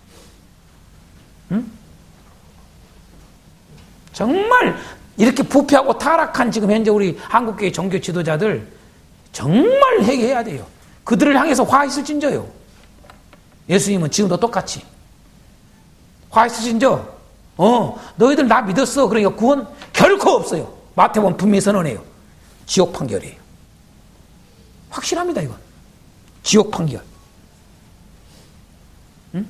응? 정말 이렇게 부패하고 타락한 지금 현재 우리 한국교회 종교 지도자들 정말 회개해야 돼요. 그들을 향해서 화 있을진저요. 예수님은 지금도 똑같이. 화 있을진저. 어, 너희들 나 믿었어. 그러니까 구원 결코 없어요. 마태복음 분명히 선언해요. 지옥 판결이에요. 확실합니다, 이건. 지옥 판결. 응?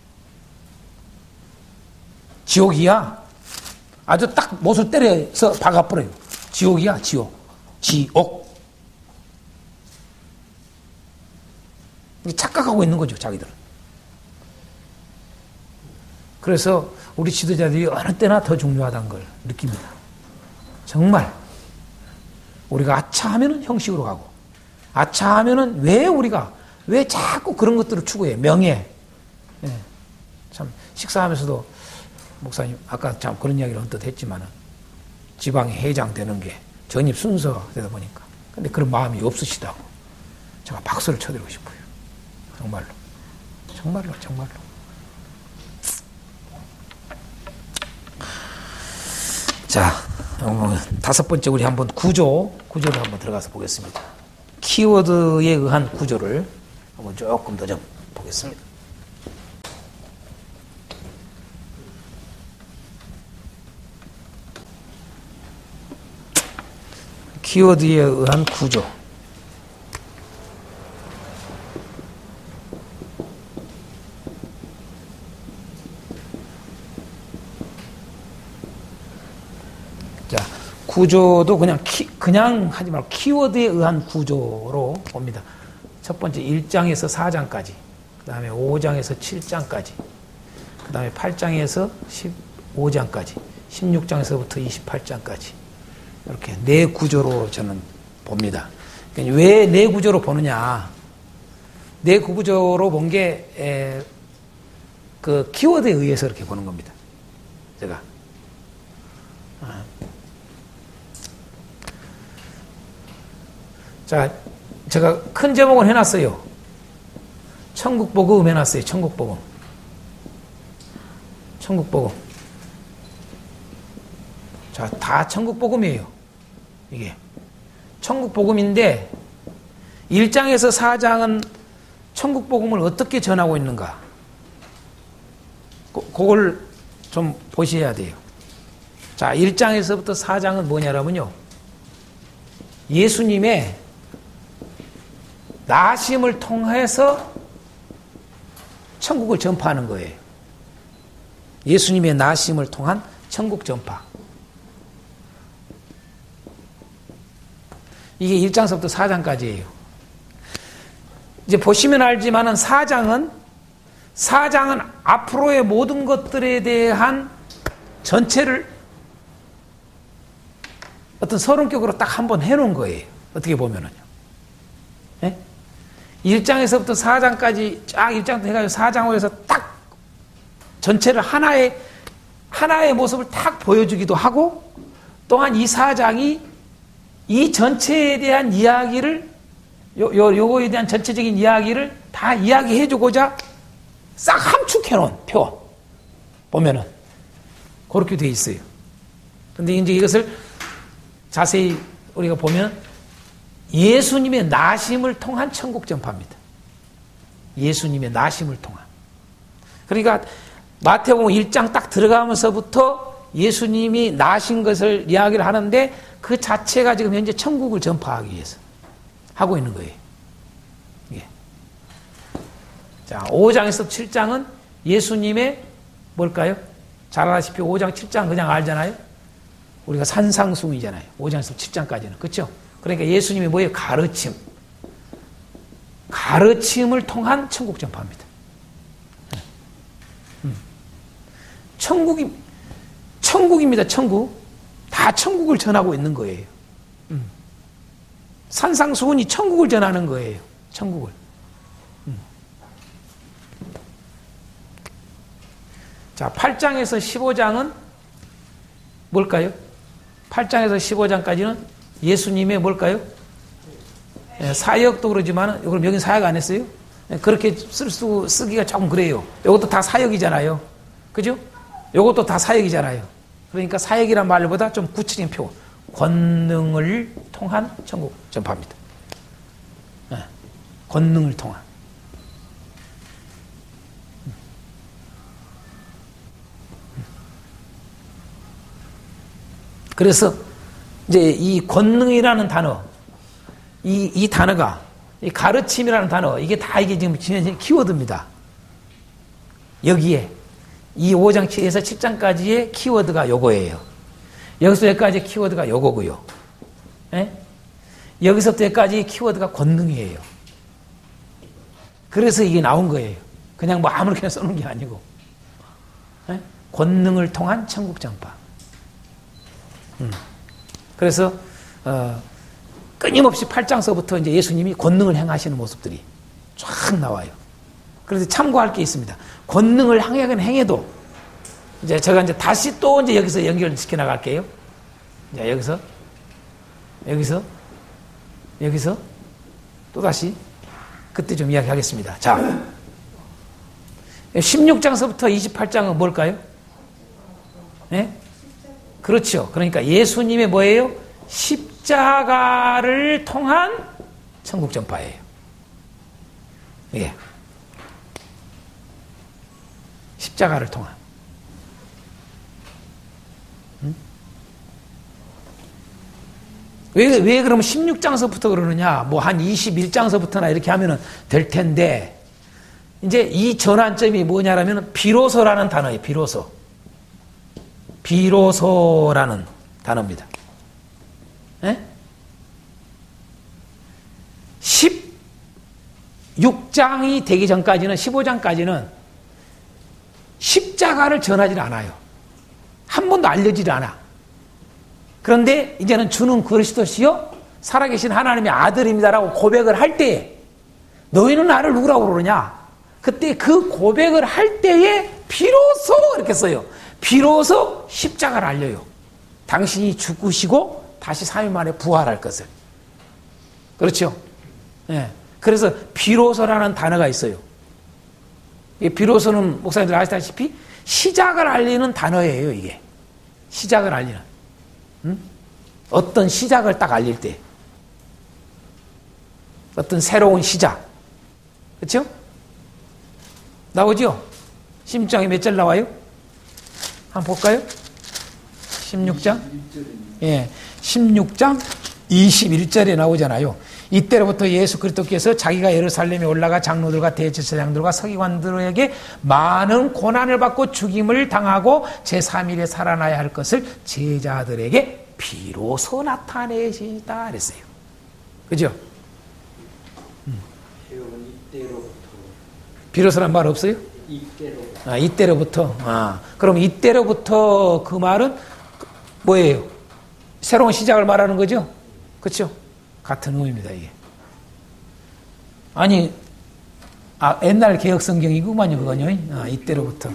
지옥이야. 아주 딱 못을 때려서 박아버려요. 지옥이야, 지옥. 지옥. 착각하고 있는 거죠, 자기들은. 그래서 우리 지도자들이 어느 때나 더 중요하다는 걸 느낍니다. 정말. 우리가 아차하면은 형식으로 가고, 아차하면은 왜 우리가, 왜 자꾸 그런 것들을 추구해? 명예. 예. 참, 식사하면서도, 목사님, 아까 참 그런 이야기를 언뜻 했지만은, 지방에 회장 되는 게 전입 순서가 되다 보니까. 근데 그런 마음이 없으시다고. 제가 박수를 쳐드리고 싶어요. 정말로. 정말로, 정말로. 자, 어, 다섯 번째 우리 한번 구조, 구조를 한번 들어가서 보겠습니다. 키워드에 의한 구조를 한번 조금 더 좀 보겠습니다. 키워드에 의한 구조. 자, 구조도 그냥 키, 그냥 하지 말고 키워드에 의한 구조로 봅니다. 첫 번째 일 장에서 사 장까지, 그 다음에 오 장에서 칠 장까지, 그 다음에 팔 장에서 십오 장까지, 십육 장에서부터 이십팔 장까지. 이렇게 네 구조로 저는 봅니다. 왜 네 구조로 보느냐? 네 구조로 본 게 그 키워드에 의해서 이렇게 보는 겁니다. 제가 아. 자, 제가 큰 제목은 해놨어요. 천국복음 해놨어요. 천국복음. 천국복음. 자, 다 천국복음이에요. 이게. 천국복음인데, 일 장에서 사 장은 천국복음을 어떻게 전하고 있는가. 그, 그걸 좀 보셔야 돼요. 자, 일 장에서부터 사 장은 뭐냐라면요. 예수님의 나심을 통해서 천국을 전파하는 거예요. 예수님의 나심을 통한 천국 전파. 이게 일 장서부터 사 장까지예요. 이제 보시면 알지만은 사 장은 사 장은 앞으로의 모든 것들에 대한 전체를 어떤 서론격으로 딱 한번 해놓은 거예요. 어떻게 보면은요. 네? 일 장에서부터 사 장까지 쫙 일 장부터 해가지고 사 장으로 해서 딱 전체를 하나의 하나의 모습을 딱 보여주기도 하고, 또한 이 사 장이 이 전체에 대한 이야기를 요, 요, 요거에 대한 전체적인 이야기를 다 이야기해주고자 싹 함축해놓은 표 보면은 그렇게 돼 있어요. 근데 이제 이것을 자세히 우리가 보면 예수님의 나심을 통한 천국 전파입니다. 예수님의 나심을 통한. 그러니까 마태복음 일 장 딱 들어가면서부터 예수님이 나신 것을 이야기를 하는데 그 자체가 지금 현재 천국을 전파하기 위해서 하고 있는 거예요. 예. 자, 오 장에서 칠 장은 예수님의 뭘까요? 잘 아시다시피 오 장, 칠 장 그냥 알잖아요. 우리가 산상수훈이잖아요. 오 장에서 칠 장까지는. 그렇죠? 그러니까 예수님이 뭐예요? 가르침. 가르침을 통한 천국 전파입니다. 음. 천국이, 천국입니다. 천국. 다 천국을 전하고 있는 거예요. 음. 산상수훈이 천국을 전하는 거예요. 천국을. 음. 자, 팔 장에서 십오 장은 뭘까요? 팔 장에서 십오 장까지는 예수님의 뭘까요? 예, 사역도 그러지만, 그럼 여기 사역 안 했어요? 예, 그렇게 쓸 수, 쓰기가 조금 그래요. 이것도 다 사역이잖아요. 그죠? 이것도 다 사역이잖아요. 그러니까 사역이란 말보다 좀 구체적인 표. 권능을 통한 천국 전파입니다. 예, 권능을 통한. 그래서 이제 이 권능이라는 단어, 이, 이 단어가, 이 가르침이라는 단어, 이게 다 이게 지금 키워드입니다. 여기에, 이 오 장에서 칠 장까지의 키워드가 요거예요. 여기서 여기까지 키워드가 요거고요. 예? 여기서부터 여기까지 키워드가 권능이에요. 그래서 이게 나온 거예요. 그냥 뭐 아무렇게나 써놓은 게 아니고. 예? 권능을 통한 천국 전파. 음. 그래서 어, 끊임없이 팔 장서부터 이제 예수님이 권능을 행하시는 모습들이 쫙 나와요. 그래서 참고할 게 있습니다. 권능을 행하긴 행해도 이제 제가 이제 다시 또 이제 여기서 연결시켜 나갈게요. 자, 여기서 여기서 여기서 또 다시 그때 좀 이야기하겠습니다. 자, 십육 장서부터 이십팔 장은 뭘까요? 네? 그렇죠. 그러니까 예수님의 뭐예요? 십자가를 통한 천국 전파예요. 예. 십자가를 통한. 응? 왜, 왜 그러면 십육 장서부터 그러느냐? 뭐 한 이십일 장서부터나 이렇게 하면은 될 텐데, 이제 이 전환점이 뭐냐라면, 비로소라는 단어예요, 비로소. 비로소라는 단어입니다. 예? 십육 장이 되기 전까지는, 십오 장까지는 십자가를 전하지 않아요. 한 번도 알려지지 않아. 그런데 이제는 주는 그리스도시요 살아계신 하나님의 아들입니다라고 고백을 할 때에, 너희는 나를 누구라고 그러냐? 그때 그 고백을 할 때에 비로소 이렇게 써요. 비로소 십자가를 알려요. 당신이 죽으시고 다시 삼 일 만에 부활할 것을. 그렇죠? 예. 그래서 비로소라는 단어가 있어요. 이 비로소는 목사님들 아시다시피 시작을 알리는 단어예요, 이게. 시작을 알리는. 응? 어떤 시작을 딱 알릴 때. 어떤 새로운 시작. 그렇죠? 나오죠? 십육 장에 몇 절 나와요? 한번 볼까요? 십육 장? 예. 십육 장 이십일 절에 나오잖아요. 이때로부터 예수 그리스도께서 자기가 예루살렘에 올라가 장로들과 대제사장들과 서기관들에게 많은 고난을 받고 죽임을 당하고 제삼 일에 살아나야 할 것을 제자들에게 비로소 나타내시다 그랬어요. 그죠? 개혁은 이때로부터. 비로소란 말 없어요? 이때로부터. 아, 이때로부터. 아, 그럼 이때로부터 그 말은 뭐예요? 새로운 시작을 말하는 거죠? 그렇죠? 같은 의미입니다, 이게. 아니, 아, 옛날 개혁 성경이구만요, 그거요. 아, 이때로부터.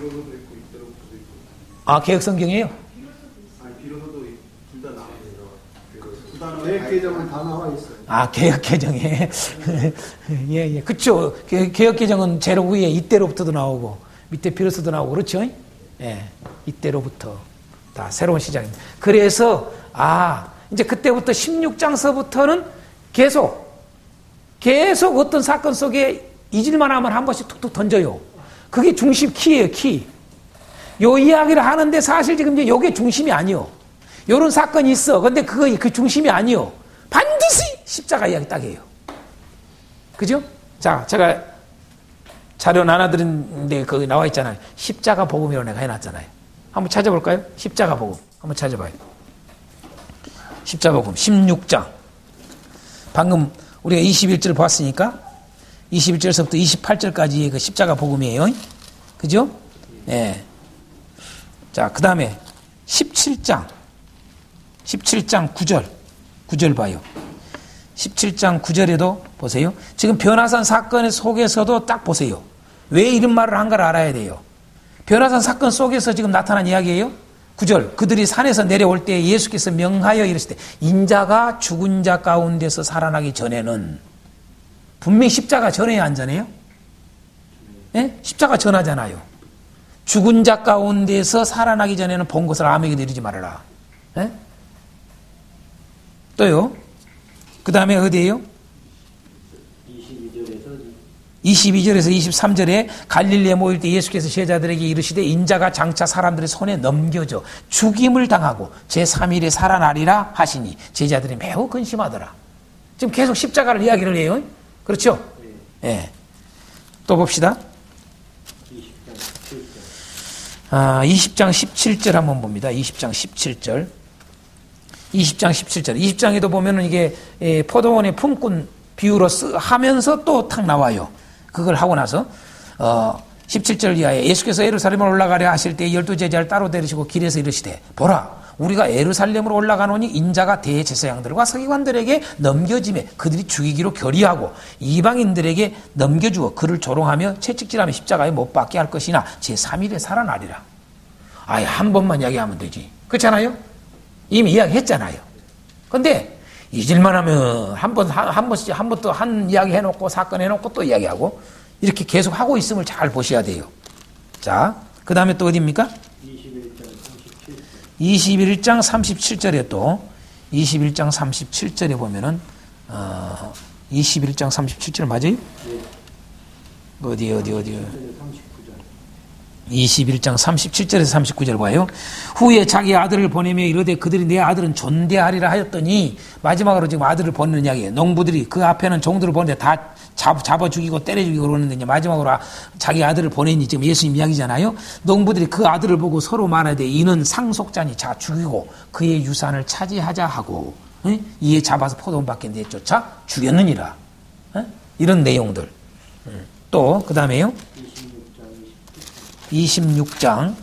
아, 개혁 성경이에요? 아니, 비로소도 둘 다 나와요. 개혁 개정은 다 나와 있어요. 아, 개혁 개정에. 예, 예. 그쵸. 개혁 개정은 제로 위에 이때로부터도 나오고, 밑에 비로소도 나오고, 그렇죠? 예. 이때로부터. 다 새로운 시작입니다. 그래서, 아, 이제 그때부터 십육 장서부터는 계속, 계속 어떤 사건 속에 잊을만 하면 한 번씩 툭툭 던져요. 그게 중심 키예요, 키. 요 이야기를 하는데 사실 지금 이제 요게 중심이 아니요. 요런 사건이 있어. 근데 그거 그 중심이 아니요. 반드시 십자가 이야기 딱이에요. 그죠? 자, 제가 자료 나눠드린데 거기 나와 있잖아요. 십자가 복음이라고 내가 해놨잖아요. 한번 찾아볼까요? 십자가 복음. 한번 찾아봐요. 십자가 복음 십육 장. 방금 우리가 이십일 절 봤으니까 이십일 절에서부터 이십팔 절까지의 그 십자가 복음이에요. 그죠? 예. 네. 자, 그 다음에 십칠 장. 십칠 장 구 절. 구 절 봐요. 십칠 장 구 절에도 보세요. 지금 변화산 사건 속에서도 딱 보세요. 왜 이런 말을 한가를 알아야 돼요. 변화산 사건 속에서 지금 나타난 이야기예요. 구 절. 그들이 산에서 내려올 때 예수께서 명하여 이르시되 인자가 죽은 자 가운데서 살아나기 전에는 분명히 십자가 전에야 안 전해요? 네? 십자가 전하잖아요. 죽은 자 가운데서 살아나기 전에는 본 것을 아무에게도 이르지 말아라. 네? 또요. 그 다음에 어디에요? 이십이 절에서 이십삼 절에 갈릴리에 모일 때 예수께서 제자들에게 이르시되 인자가 장차 사람들의 손에 넘겨져 죽임을 당하고 제삼 일에 살아나리라 하시니 제자들이 매우 근심하더라. 지금 계속 십자가를 이야기를 해요. 그렇죠? 예. 네. 또 봅시다. 아, 이십 장 십칠 절 한번 봅니다. 이십 장 십칠 절. 이십 장 십칠 절. 이십 장에도 보면은 이게 포도원의 품꾼 비유로 쓰, 하면서 또 탁 나와요. 그걸 하고 나서, 어, 십칠 절 이하에 예수께서 예루살렘을 올라가려 하실 때 열두 제자를 따로 데리시고 길에서 이르시되, 보라, 우리가 예루살렘으로 올라가노니 인자가 대제사장들과 서기관들에게 넘겨짐에 그들이 죽이기로 결의하고 이방인들에게 넘겨주어 그를 조롱하며 채찍질하며 십자가에 못 박게 할 것이나 제삼 일에 살아나리라. 아예 한 번만 이야기하면 되지. 그렇잖아요? 이미 이야기했잖아요. 근데 잊을만 하면 한 번, 한 번씩, 한 번 또 한 이야기 해놓고 사건 해놓고 또 이야기하고 이렇게 계속 하고 있음을 잘 보셔야 돼요. 자, 그 다음에 또 어디입니까? 이십일 장 삼십칠 절에 또 이십일 장 삼십칠 절에 보면은 어, 이십일 장 삼십칠 절 맞아요? 어디 어디 어디 이십일 장 삼십칠 절에서 삼십구 절 봐요. 후에 자기 아들을 보내며 이르되 그들이 내 아들은 존대하리라 하였더니 마지막으로 지금 아들을 보내는 이야기예요. 농부들이 그 앞에는 종들을 보내는데 다 잡, 잡아 죽이고 때려 죽이고 그러는데 이제 마지막으로 자기 아들을 보내니 지금 예수님 이야기잖아요. 농부들이 그 아들을 보고 서로 말하되 이는 상속자니 자 죽이고 그의 유산을 차지하자 하고 응? 이에 잡아서 포도원 밖에 내쫓아 죽였느니라. 응? 이런 내용들. 응. 또 그 다음에요. 이십육 장.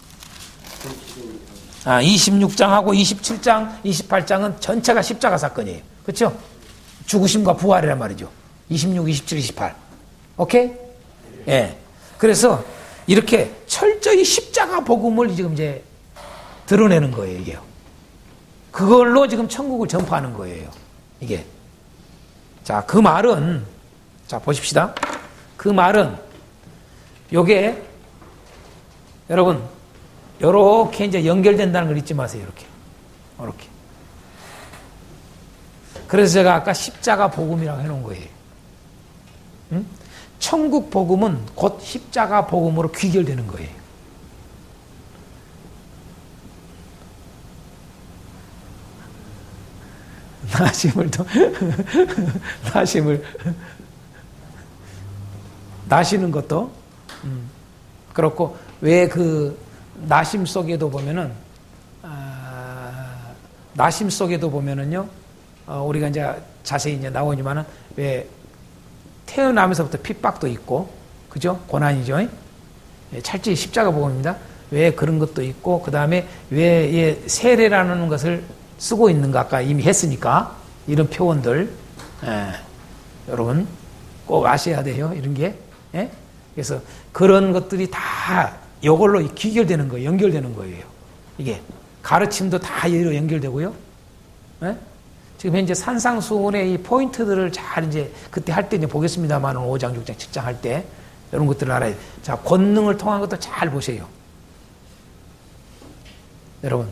아, 이십육 장하고 이십칠 장, 이십팔 장은 전체가 십자가 사건이에요. 그렇죠? 죽으심과 부활이란 말이죠. 이십육, 이십칠, 이십팔. 오케이? 예. 네. 그래서 이렇게 철저히 십자가 복음을 지금 이제 드러내는 거예요, 이게요. 그걸로 지금 천국을 전파하는 거예요. 이게. 자, 그 말은, 자, 보십시다. 그 말은, 요게, 여러분, 요렇게 이제 연결된다는 걸 잊지 마세요, 이렇게. 이렇게. 그래서 제가 아까 십자가 복음이라고 해놓은 거예요. 응? 천국 복음은 곧 십자가 복음으로 귀결되는 거예요. 나심을 또, 나심을, 나시는 것도, 음, 그렇고, 왜 그 나심 속에도 보면은 아, 나심 속에도 보면은요 어, 우리가 이제 자세히 이제 나오지만은 왜 태어나면서부터 핍박도 있고, 그죠? 고난이죠. 예, 찰지 십자가 복음입니다. 왜 그런 것도 있고, 그 다음에 왜 예, 세례라는 것을 쓰고 있는가, 아까 이미 했으니까 이런 표현들, 예, 여러분 꼭 아셔야 돼요. 이런 게. 예? 그래서 그런 것들이 다 이걸로 귀결되는 거예요. 연결되는 거예요. 이게 가르침도 다 이로 연결되고요. 예? 지금 현재 산상수훈의 이 포인트들을 잘 이제 그때 할 때 이제 보겠습니다만 오 장, 육 장, 칠 장 할 때 이런 것들을 알아야 돼요. 자, 권능을 통한 것도 잘 보세요. 여러분,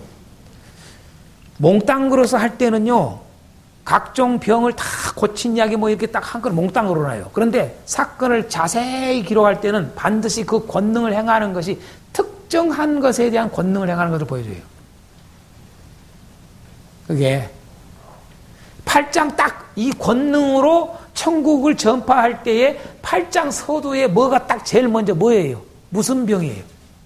몽땅 걸어서 할 때는요, 각종 병을 다 고친 약이 뭐 이렇게 딱 한 건 몽땅 걸어놔요. 그런데 사건을 자세히 기록할 때는 반드시 그 권능을 행하는 것이 특정한 것에 대한 권능을 행하는 것을 보여줘요. 그게 팔 장 딱 이 권능으로 천국을 전파할 때에 팔 장 서두에 뭐가 딱 제일 먼저 뭐예요? 무슨 병이에요?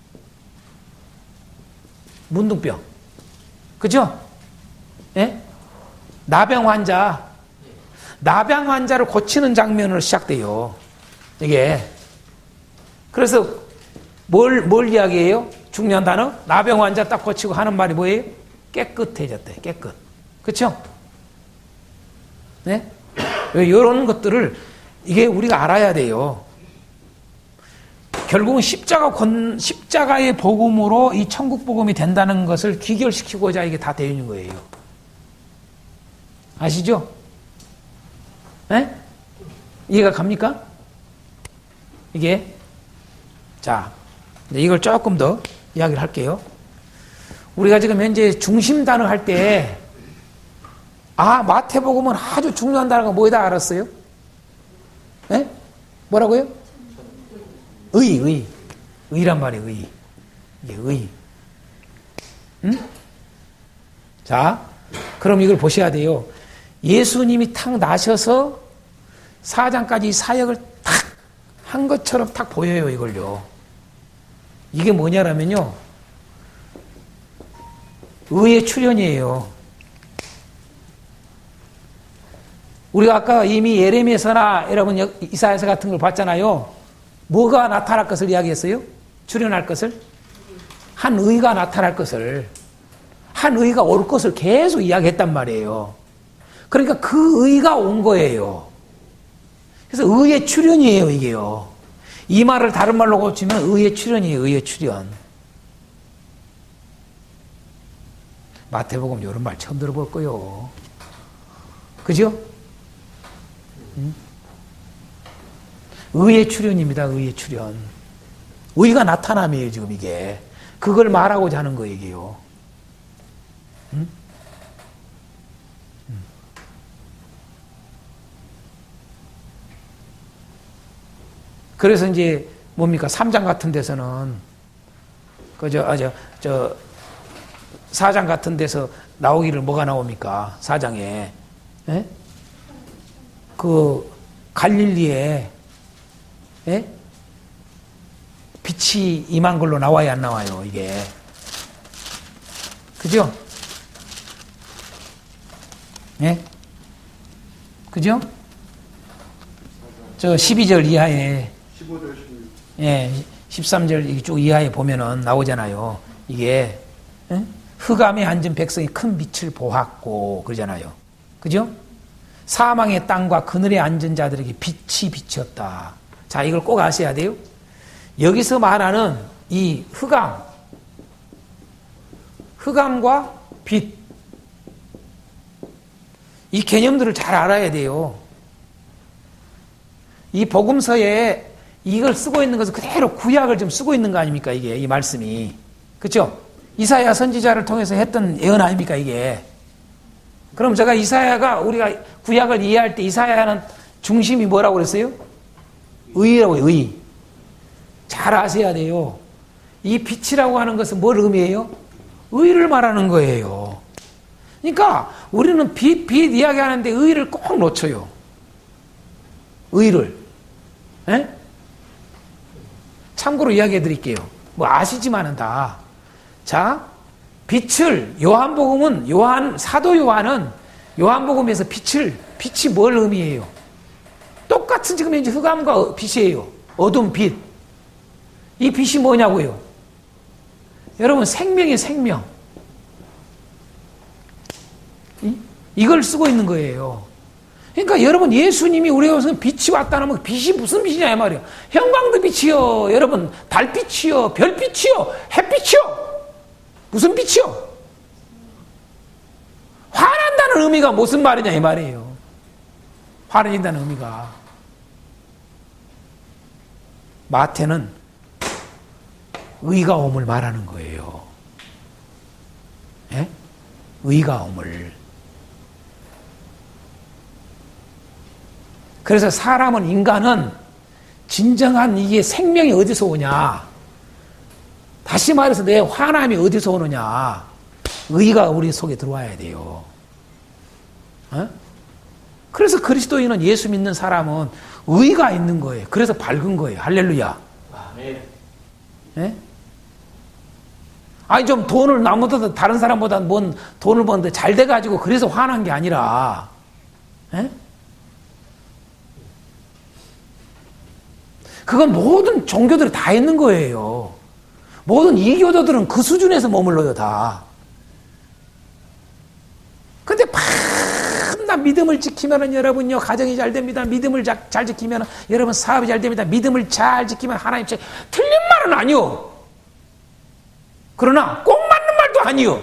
문둥병. 그죠? 예? 나병 환자. 나병 환자를 고치는 장면으로 시작돼요. 이게. 그래서 뭘, 뭘 이야기해요? 중요한 단어? 나병 환자 딱 고치고 하는 말이 뭐예요? 깨끗해졌대. 깨끗. 그쵸? 네? 이런 것들을 이게 우리가 알아야 돼요. 결국은 십자가 권, 십자가의 복음으로 이 천국 복음이 된다는 것을 귀결시키고자 이게 다 되어 있는 거예요. 아시죠? 네? 이해가 갑니까? 이게. 자, 이걸 조금 더 이야기를 할게요. 우리가 지금 현재 중심 단어 할 때, 아, 마태복음은 아주 중요한 단어가 뭐에다 알았어요? 네? 뭐라고요? 의, 의. 의란 말이에요, 의. 이게 의. 응? 자, 그럼 이걸 보셔야 돼요. 예수님이 탁 나셔서 사 장까지 사역을 탁 한 것처럼 탁 보여요, 이걸요. 이게 뭐냐라면요, 의의 출현이에요. 우리가 아까 이미 예레미야서나 여러분 이사야서 같은 걸 봤잖아요. 뭐가 나타날 것을 이야기했어요? 출현할 것을? 한 의가 나타날 것을, 한 의가 올 것을 계속 이야기했단 말이에요. 그러니까 그 의가 온 거예요. 그래서 의의 출현이에요, 이게요. 이 말을 다른 말로 고치면 의의 출현이에요, 의의 출현. 마태복음 이런 말 처음 들어볼 거요. 그죠? 음? 의의 출현입니다, 의의 출현. 의가 나타남이에요, 지금 이게. 그걸 말하고자 하는 거예요, 이게요. 음? 음. 그래서 이제 뭡니까? 삼 장 같은 데서는, 그저, 아, 저, 저, 사 장 같은 데서 나오기를 뭐가 나옵니까? 사 장에. 예? 그, 갈릴리에, 예? 빛이 임한 걸로 나와야 안 나와요, 이게. 그죠? 예? 그죠? 저 십이 절 이하에, 십오 절, 십육 절. 예, 십삼 절 쭉 이하에 보면은 나오잖아요. 이게, 예? 흑암에 앉은 백성이 큰 빛을 보았고, 그러잖아요. 그죠? 사망의 땅과 그늘에 앉은 자들에게 빛이 비쳤다. 자, 이걸 꼭 아셔야 돼요. 여기서 말하는 이 흑암, 흑암과 빛, 이 개념들을 잘 알아야 돼요. 이 복음서에 이걸 쓰고 있는 것은 그대로 구약을 좀 쓰고 있는 거 아닙니까, 이게, 이 말씀이. 그렇죠? 이사야 선지자를 통해서 했던 예언 아닙니까, 이게. 그럼 제가 이사야가, 우리가 구약을 이해할 때 이사야는 중심이 뭐라고 그랬어요? 의라고 해요, 의. 잘 아셔야 돼요. 이 빛이라고 하는 것은 뭘 의미해요? 의를 말하는 거예요. 그러니까 우리는 빛, 빛 이야기하는데 의를 꼭 놓쳐요. 의를. 에? 참고로 이야기해 드릴게요. 뭐 아시지만은 다. 자, 빛을, 요한복음은, 요한, 사도 요한은 요한복음에서 빛을, 빛이 뭘 의미해요? 똑같은 지금 현재 흑암과 빛이에요. 어두운 빛. 이 빛이 뭐냐고요? 여러분, 생명의 생명. 이, 이걸 쓰고 있는 거예요. 그러니까 여러분, 예수님이 우리가 무슨 빛이 왔다 하면 빛이 무슨 빛이냐 이 말이에요. 형광도 빛이요. 여러분, 달빛이요. 별빛이요. 햇빛이요. 무슨 빛이요? 화난다는 의미가 무슨 말이냐 이 말이에요. 화내진다는 의미가. 마태는 의가옴을 말하는 거예요. 예? 의가옴을. 그래서 사람은, 인간은 진정한 이게 생명이 어디서 오냐? 다시 말해서 내 화남이 어디서 오느냐? 의가 우리 속에 들어와야 돼요. 어? 그래서 그리스도인은, 예수 믿는 사람은 의가 있는 거예요. 그래서 밝은 거예요. 할렐루야. 아멘. 예? 아니, 좀 돈을 나보다 다른 사람보다 뭔 돈을 버는데 잘 돼가지고 그래서 화난 게 아니라, 예? 그건 모든 종교들이 다 있는 거예요. 모든 이교도들은 그 수준에서 머물러요, 다. 근데 밤낮 믿음을 지키면은 여러분요, 가정이 잘 됩니다. 믿음을 자, 잘 지키면 여러분 사업이 잘 됩니다. 믿음을 잘 지키면 하나님 책. 틀린 말은 아니요. 그러나 꼭 맞는 말도 아니요.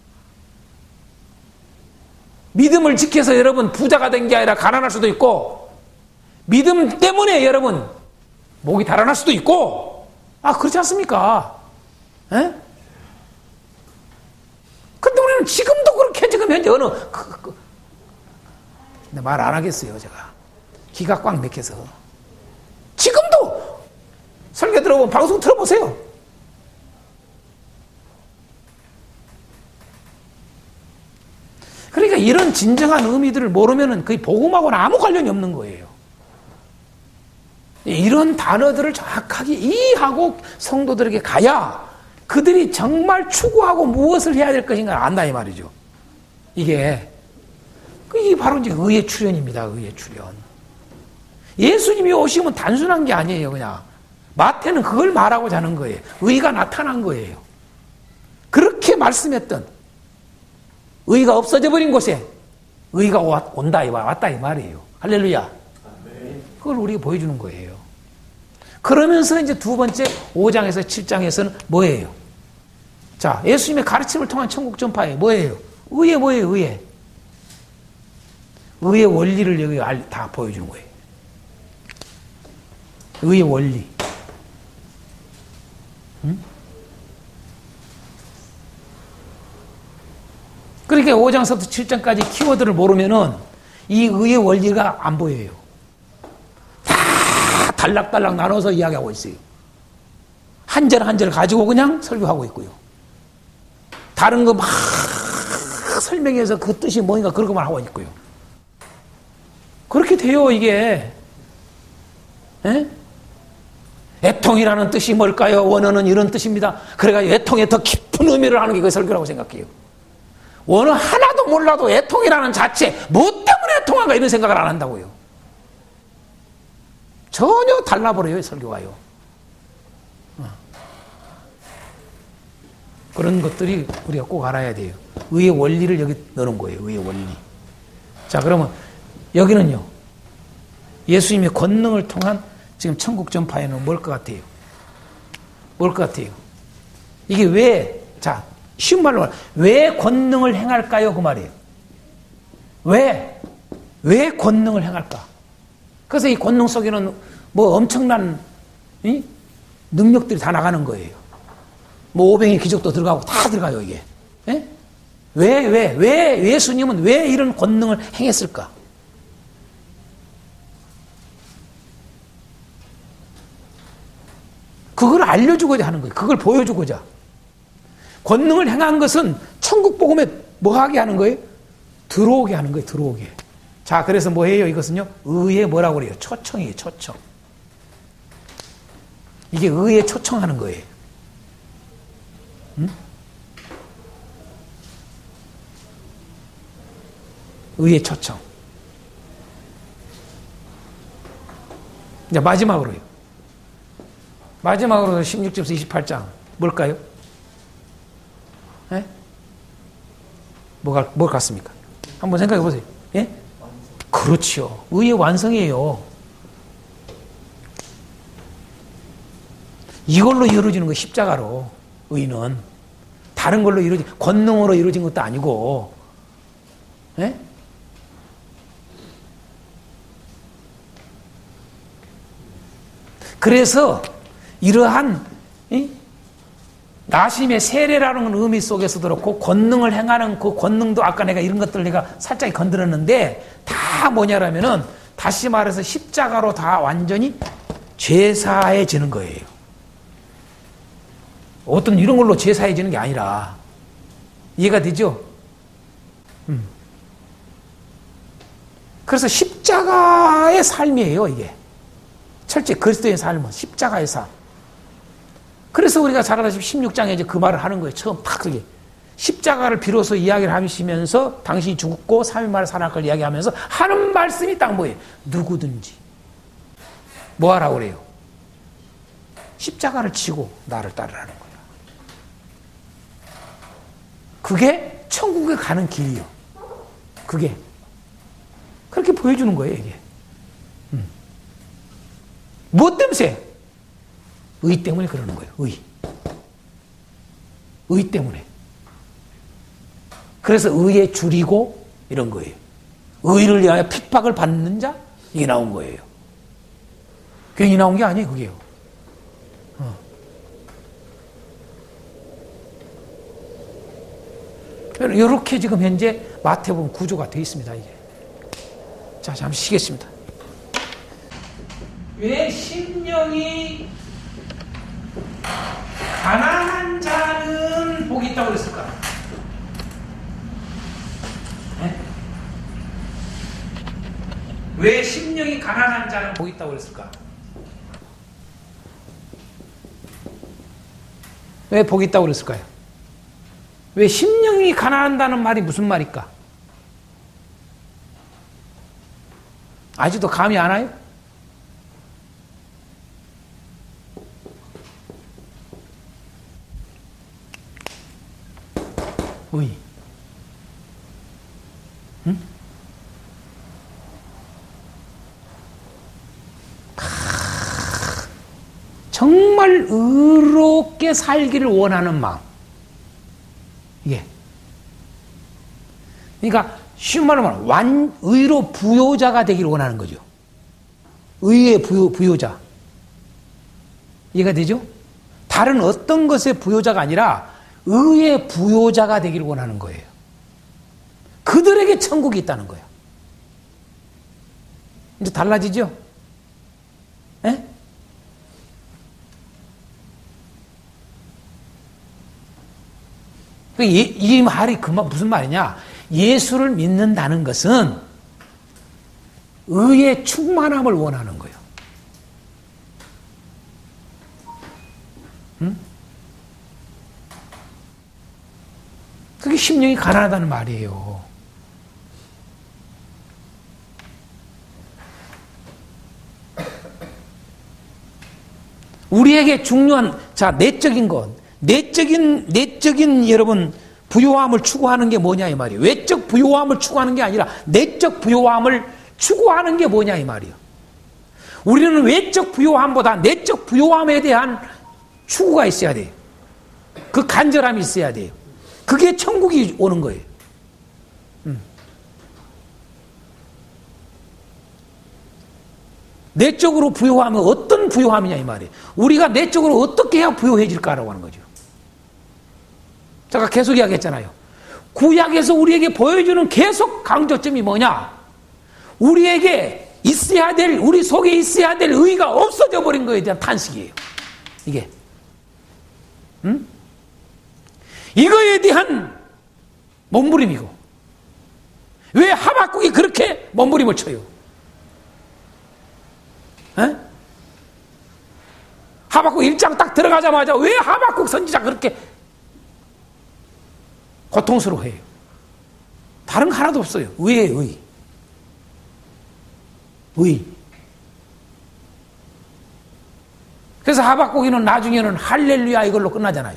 믿음을 지켜서 여러분 부자가 된 게 아니라 가난할 수도 있고, 믿음 때문에 여러분 목이 달아날 수도 있고, 아, 그렇지 않습니까? 예? 근데 우리는 지금도 그렇게 지금 현재 어느, 그, 그, 근데 말 안 하겠어요, 제가. 기가 꽉 막혀서. 지금도 설교 들어보면 방송 들어보세요. 그러니까 이런 진정한 의미들을 모르면은 거의 복음하고는 아무 관련이 없는 거예요. 이런 단어들을 정확하게 이해하고 성도들에게 가야 그들이 정말 추구하고 무엇을 해야 될 것인가 안다 이 말이죠. 이게 이게 바로 이제 의의 출현입니다. 의의 출현. 예수님이 오시면 단순한 게 아니에요. 그냥 마태는 그걸 말하고자 하는 거예요. 의가 나타난 거예요. 그렇게 말씀했던 의가 없어져 버린 곳에 의가 온다, 왔다 이 말이에요. 할렐루야. 그걸 우리가 보여주는 거예요. 그러면서 이제 두 번째 오 장에서 칠 장에서는 뭐예요? 자, 예수님의 가르침을 통한 천국 전파에 뭐예요? 의에 뭐예요? 의에. 의의 원리를 여기 다 보여주는 거예요. 의의 원리. 응? 그러니까 오 장서부터 칠 장까지 키워드를 모르면은 이 의의 원리가 안 보여요. 다 달락달락 나눠서 이야기하고 있어요. 한 절 한 절 가지고 그냥 설교하고 있고요. 다른 거 막 설명해서 그 뜻이 뭐인가 그런 것만 하고 있고요. 그렇게 돼요, 이게. 에? 애통이라는 뜻이 뭘까요? 원어는 이런 뜻입니다. 그래가 애통에 더 깊은 의미를 하는 게 그 설교라고 생각해요. 원어 하나도 몰라도 애통이라는 자체, 뭐 때문에 애통한가 이런 생각을 안 한다고요. 전혀 달라버려요, 설교가요. 어. 그런 것들이 우리가 꼭 알아야 돼요. 의의 원리를 여기 넣는 거예요, 의의 원리. 자, 그러면 여기는요, 예수님의 권능을 통한 지금 천국 전파에는 뭘 것 같아요? 뭘 것 같아요? 이게 왜, 자, 쉬운 말로 말해, 왜 권능을 행할까요? 그 말이에요. 왜? 왜 권능을 행할까? 그래서 이 권능 속에는 뭐 엄청난 이? 능력들이 다 나가는 거예요. 뭐 오병의 기적도 들어가고 다 들어가요, 이게. 에? 왜, 왜, 왜 예수님은 왜 이런 권능을 행했을까? 그걸 알려주고자 하는 거예요. 그걸 보여주고자. 권능을 행한 것은 천국 복음에 뭐 하게 하는 거예요? 들어오게 하는 거예요. 들어오게. 자, 그래서 뭐예요? 이것은요, 의에 뭐라고 그래요? 초청이에요. 초청. 이게 의에 초청하는 거예요. 응? 의의 초청. 이제 마지막으로요. 마지막으로 십육 절에서 이십팔 장 뭘까요? 예? 뭐가 뭘 같습니까? 한번 생각해 보세요. 예? 그렇죠. 의의 완성이에요. 이걸로 이루어지는 거 십자가로 의는 다른 걸로 이루어진 권능으로 이루어진 것도 아니고, 예? 그래서 이러한 이? 나심의 세례라는 의미 속에서도 그렇고 권능을 행하는 그 권능도 아까 내가 이런 것들 내가 살짝 건드렸는데 다 뭐냐라면은 다시 말해서 십자가로 다 완전히 죄사해지는 거예요. 어떤 이런 걸로 죄사해지는 게 아니라 이해가 되죠? 음. 그래서 십자가의 삶이에요, 이게. 철저히 그리스도의 삶은 십자가의 삶. 그래서 우리가 잘 아시다시피 십육 장에 이제 그 말을 하는 거예요. 처음 탁 그게. 십자가를 비로소 이야기를 하시면서 당신이 죽고 삼 일 만에 살아날 걸 이야기하면서 하는 말씀이 딱 뭐예요? 누구든지. 뭐 하라고 그래요? 십자가를 지고 나를 따르라는 거예요. 그게 천국에 가는 길이요. 그게. 그렇게 보여주는 거예요, 이게. 음. 무엇 때문에? 의 때문에 그러는 거예요. 의. 의 때문에. 그래서 의에 줄이고 이런 거예요. 의를 위하여 핍박을 받는 자? 이게 나온 거예요. 괜히 나온 게 아니에요, 그게요. 어. 이렇게 지금 현재 마태복음 구조가 되어 있습니다, 이게. 자, 잠시 쉬겠습니다. 왜 심령이 가난한 자는 복이 있다고 그랬을까? 네? 왜 심령이 가난한 자는 복이 있다고 그랬을까? 왜 복이 있다고 그랬을까요? 왜 심령이 가난한다는 말이 무슨 말일까? 아직도 감이 안 와요? 의. 응? 정말 의롭게 살기를 원하는 마음. 이게. 그러니까 쉬운 말로 말하면 완 의로 부요자가 되기를 원하는 거죠. 의의 부요, 부요자. 이해가 되죠? 다른 어떤 것의 부요자가 아니라 의의 부요자가 되기를 원하는 거예요. 그들에게 천국이 있다는 거예요. 이제 달라지죠? 예? 이, 이 말이 그 말, 무슨 말이냐? 예수를 믿는다는 것은 의의 충만함을 원하는 거예요. 응? 그게 심령이 가난하다는 말이에요. 우리에게 중요한, 자, 내적인 것, 내적인, 내적인 여러분, 부요함을 추구하는 게 뭐냐, 이 말이에요. 외적 부요함을 추구하는 게 아니라 내적 부요함을 추구하는 게 뭐냐, 이 말이에요. 우리는 외적 부요함보다 내적 부요함에 대한 추구가 있어야 돼요. 그 간절함이 있어야 돼요. 그게 천국이 오는 거예요. 음. 내적으로 부요하면 어떤 부요함이냐 이 말이에요. 우리가 내적으로 어떻게 해야 부요해질까라고 하는 거죠. 제가 계속 이야기했잖아요. 구약에서 우리에게 보여주는 계속 강조점이 뭐냐? 우리에게 있어야 될, 우리 속에 있어야 될 의가 없어져 버린 거에 대한 탄식이에요. 이게. 음? 이거에 대한 몸부림이고. 왜 하박국이 그렇게 몸부림을 쳐요? 에? 하박국 일 장 딱 들어가자마자 왜 하박국 선지자 그렇게 고통스러워해요? 다른 거 하나도 없어요. 의예요, 의. 의. 그래서 하박국이는 나중에는 할렐루야 이걸로 끝나잖아요.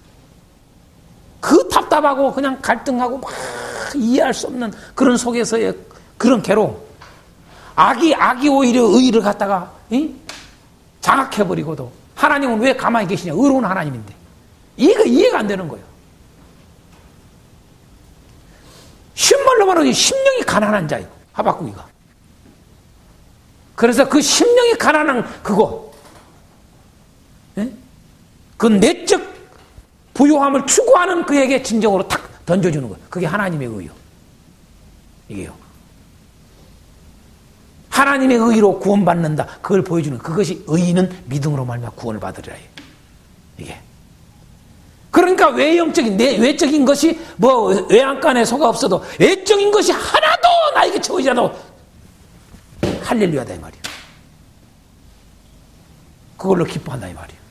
그 답답하고 그냥 갈등하고 막 이해할 수 없는 그런 속에서의 그런 괴로움. 악이, 악이 오히려 의를 갖다가, 응? 장악해버리고도 하나님은 왜 가만히 계시냐? 의로운 하나님인데. 이해가, 이해가 안 되는 거예요. 쉬운 말로 말하면 심령이 가난한 자예요. 하박국이가. 그래서 그 심령이 가난한 그거, 예? 그 내적 부요함을 추구하는 그에게 진정으로 탁 던져주는 거예요. 그게 하나님의 의요. 이게요. 하나님의 의로 구원받는다. 그걸 보여주는 그것이 의인은 믿음으로 말미암아 구원을 받으리라. 이게. 그러니까 외형적인 내 외적인 것이 뭐 외양간에 소가 없어도 외적인 것이 하나도 나에게 채워지지 않아도 할렐루야다 이 말이에요. 그걸로 기뻐한다 이 말이에요.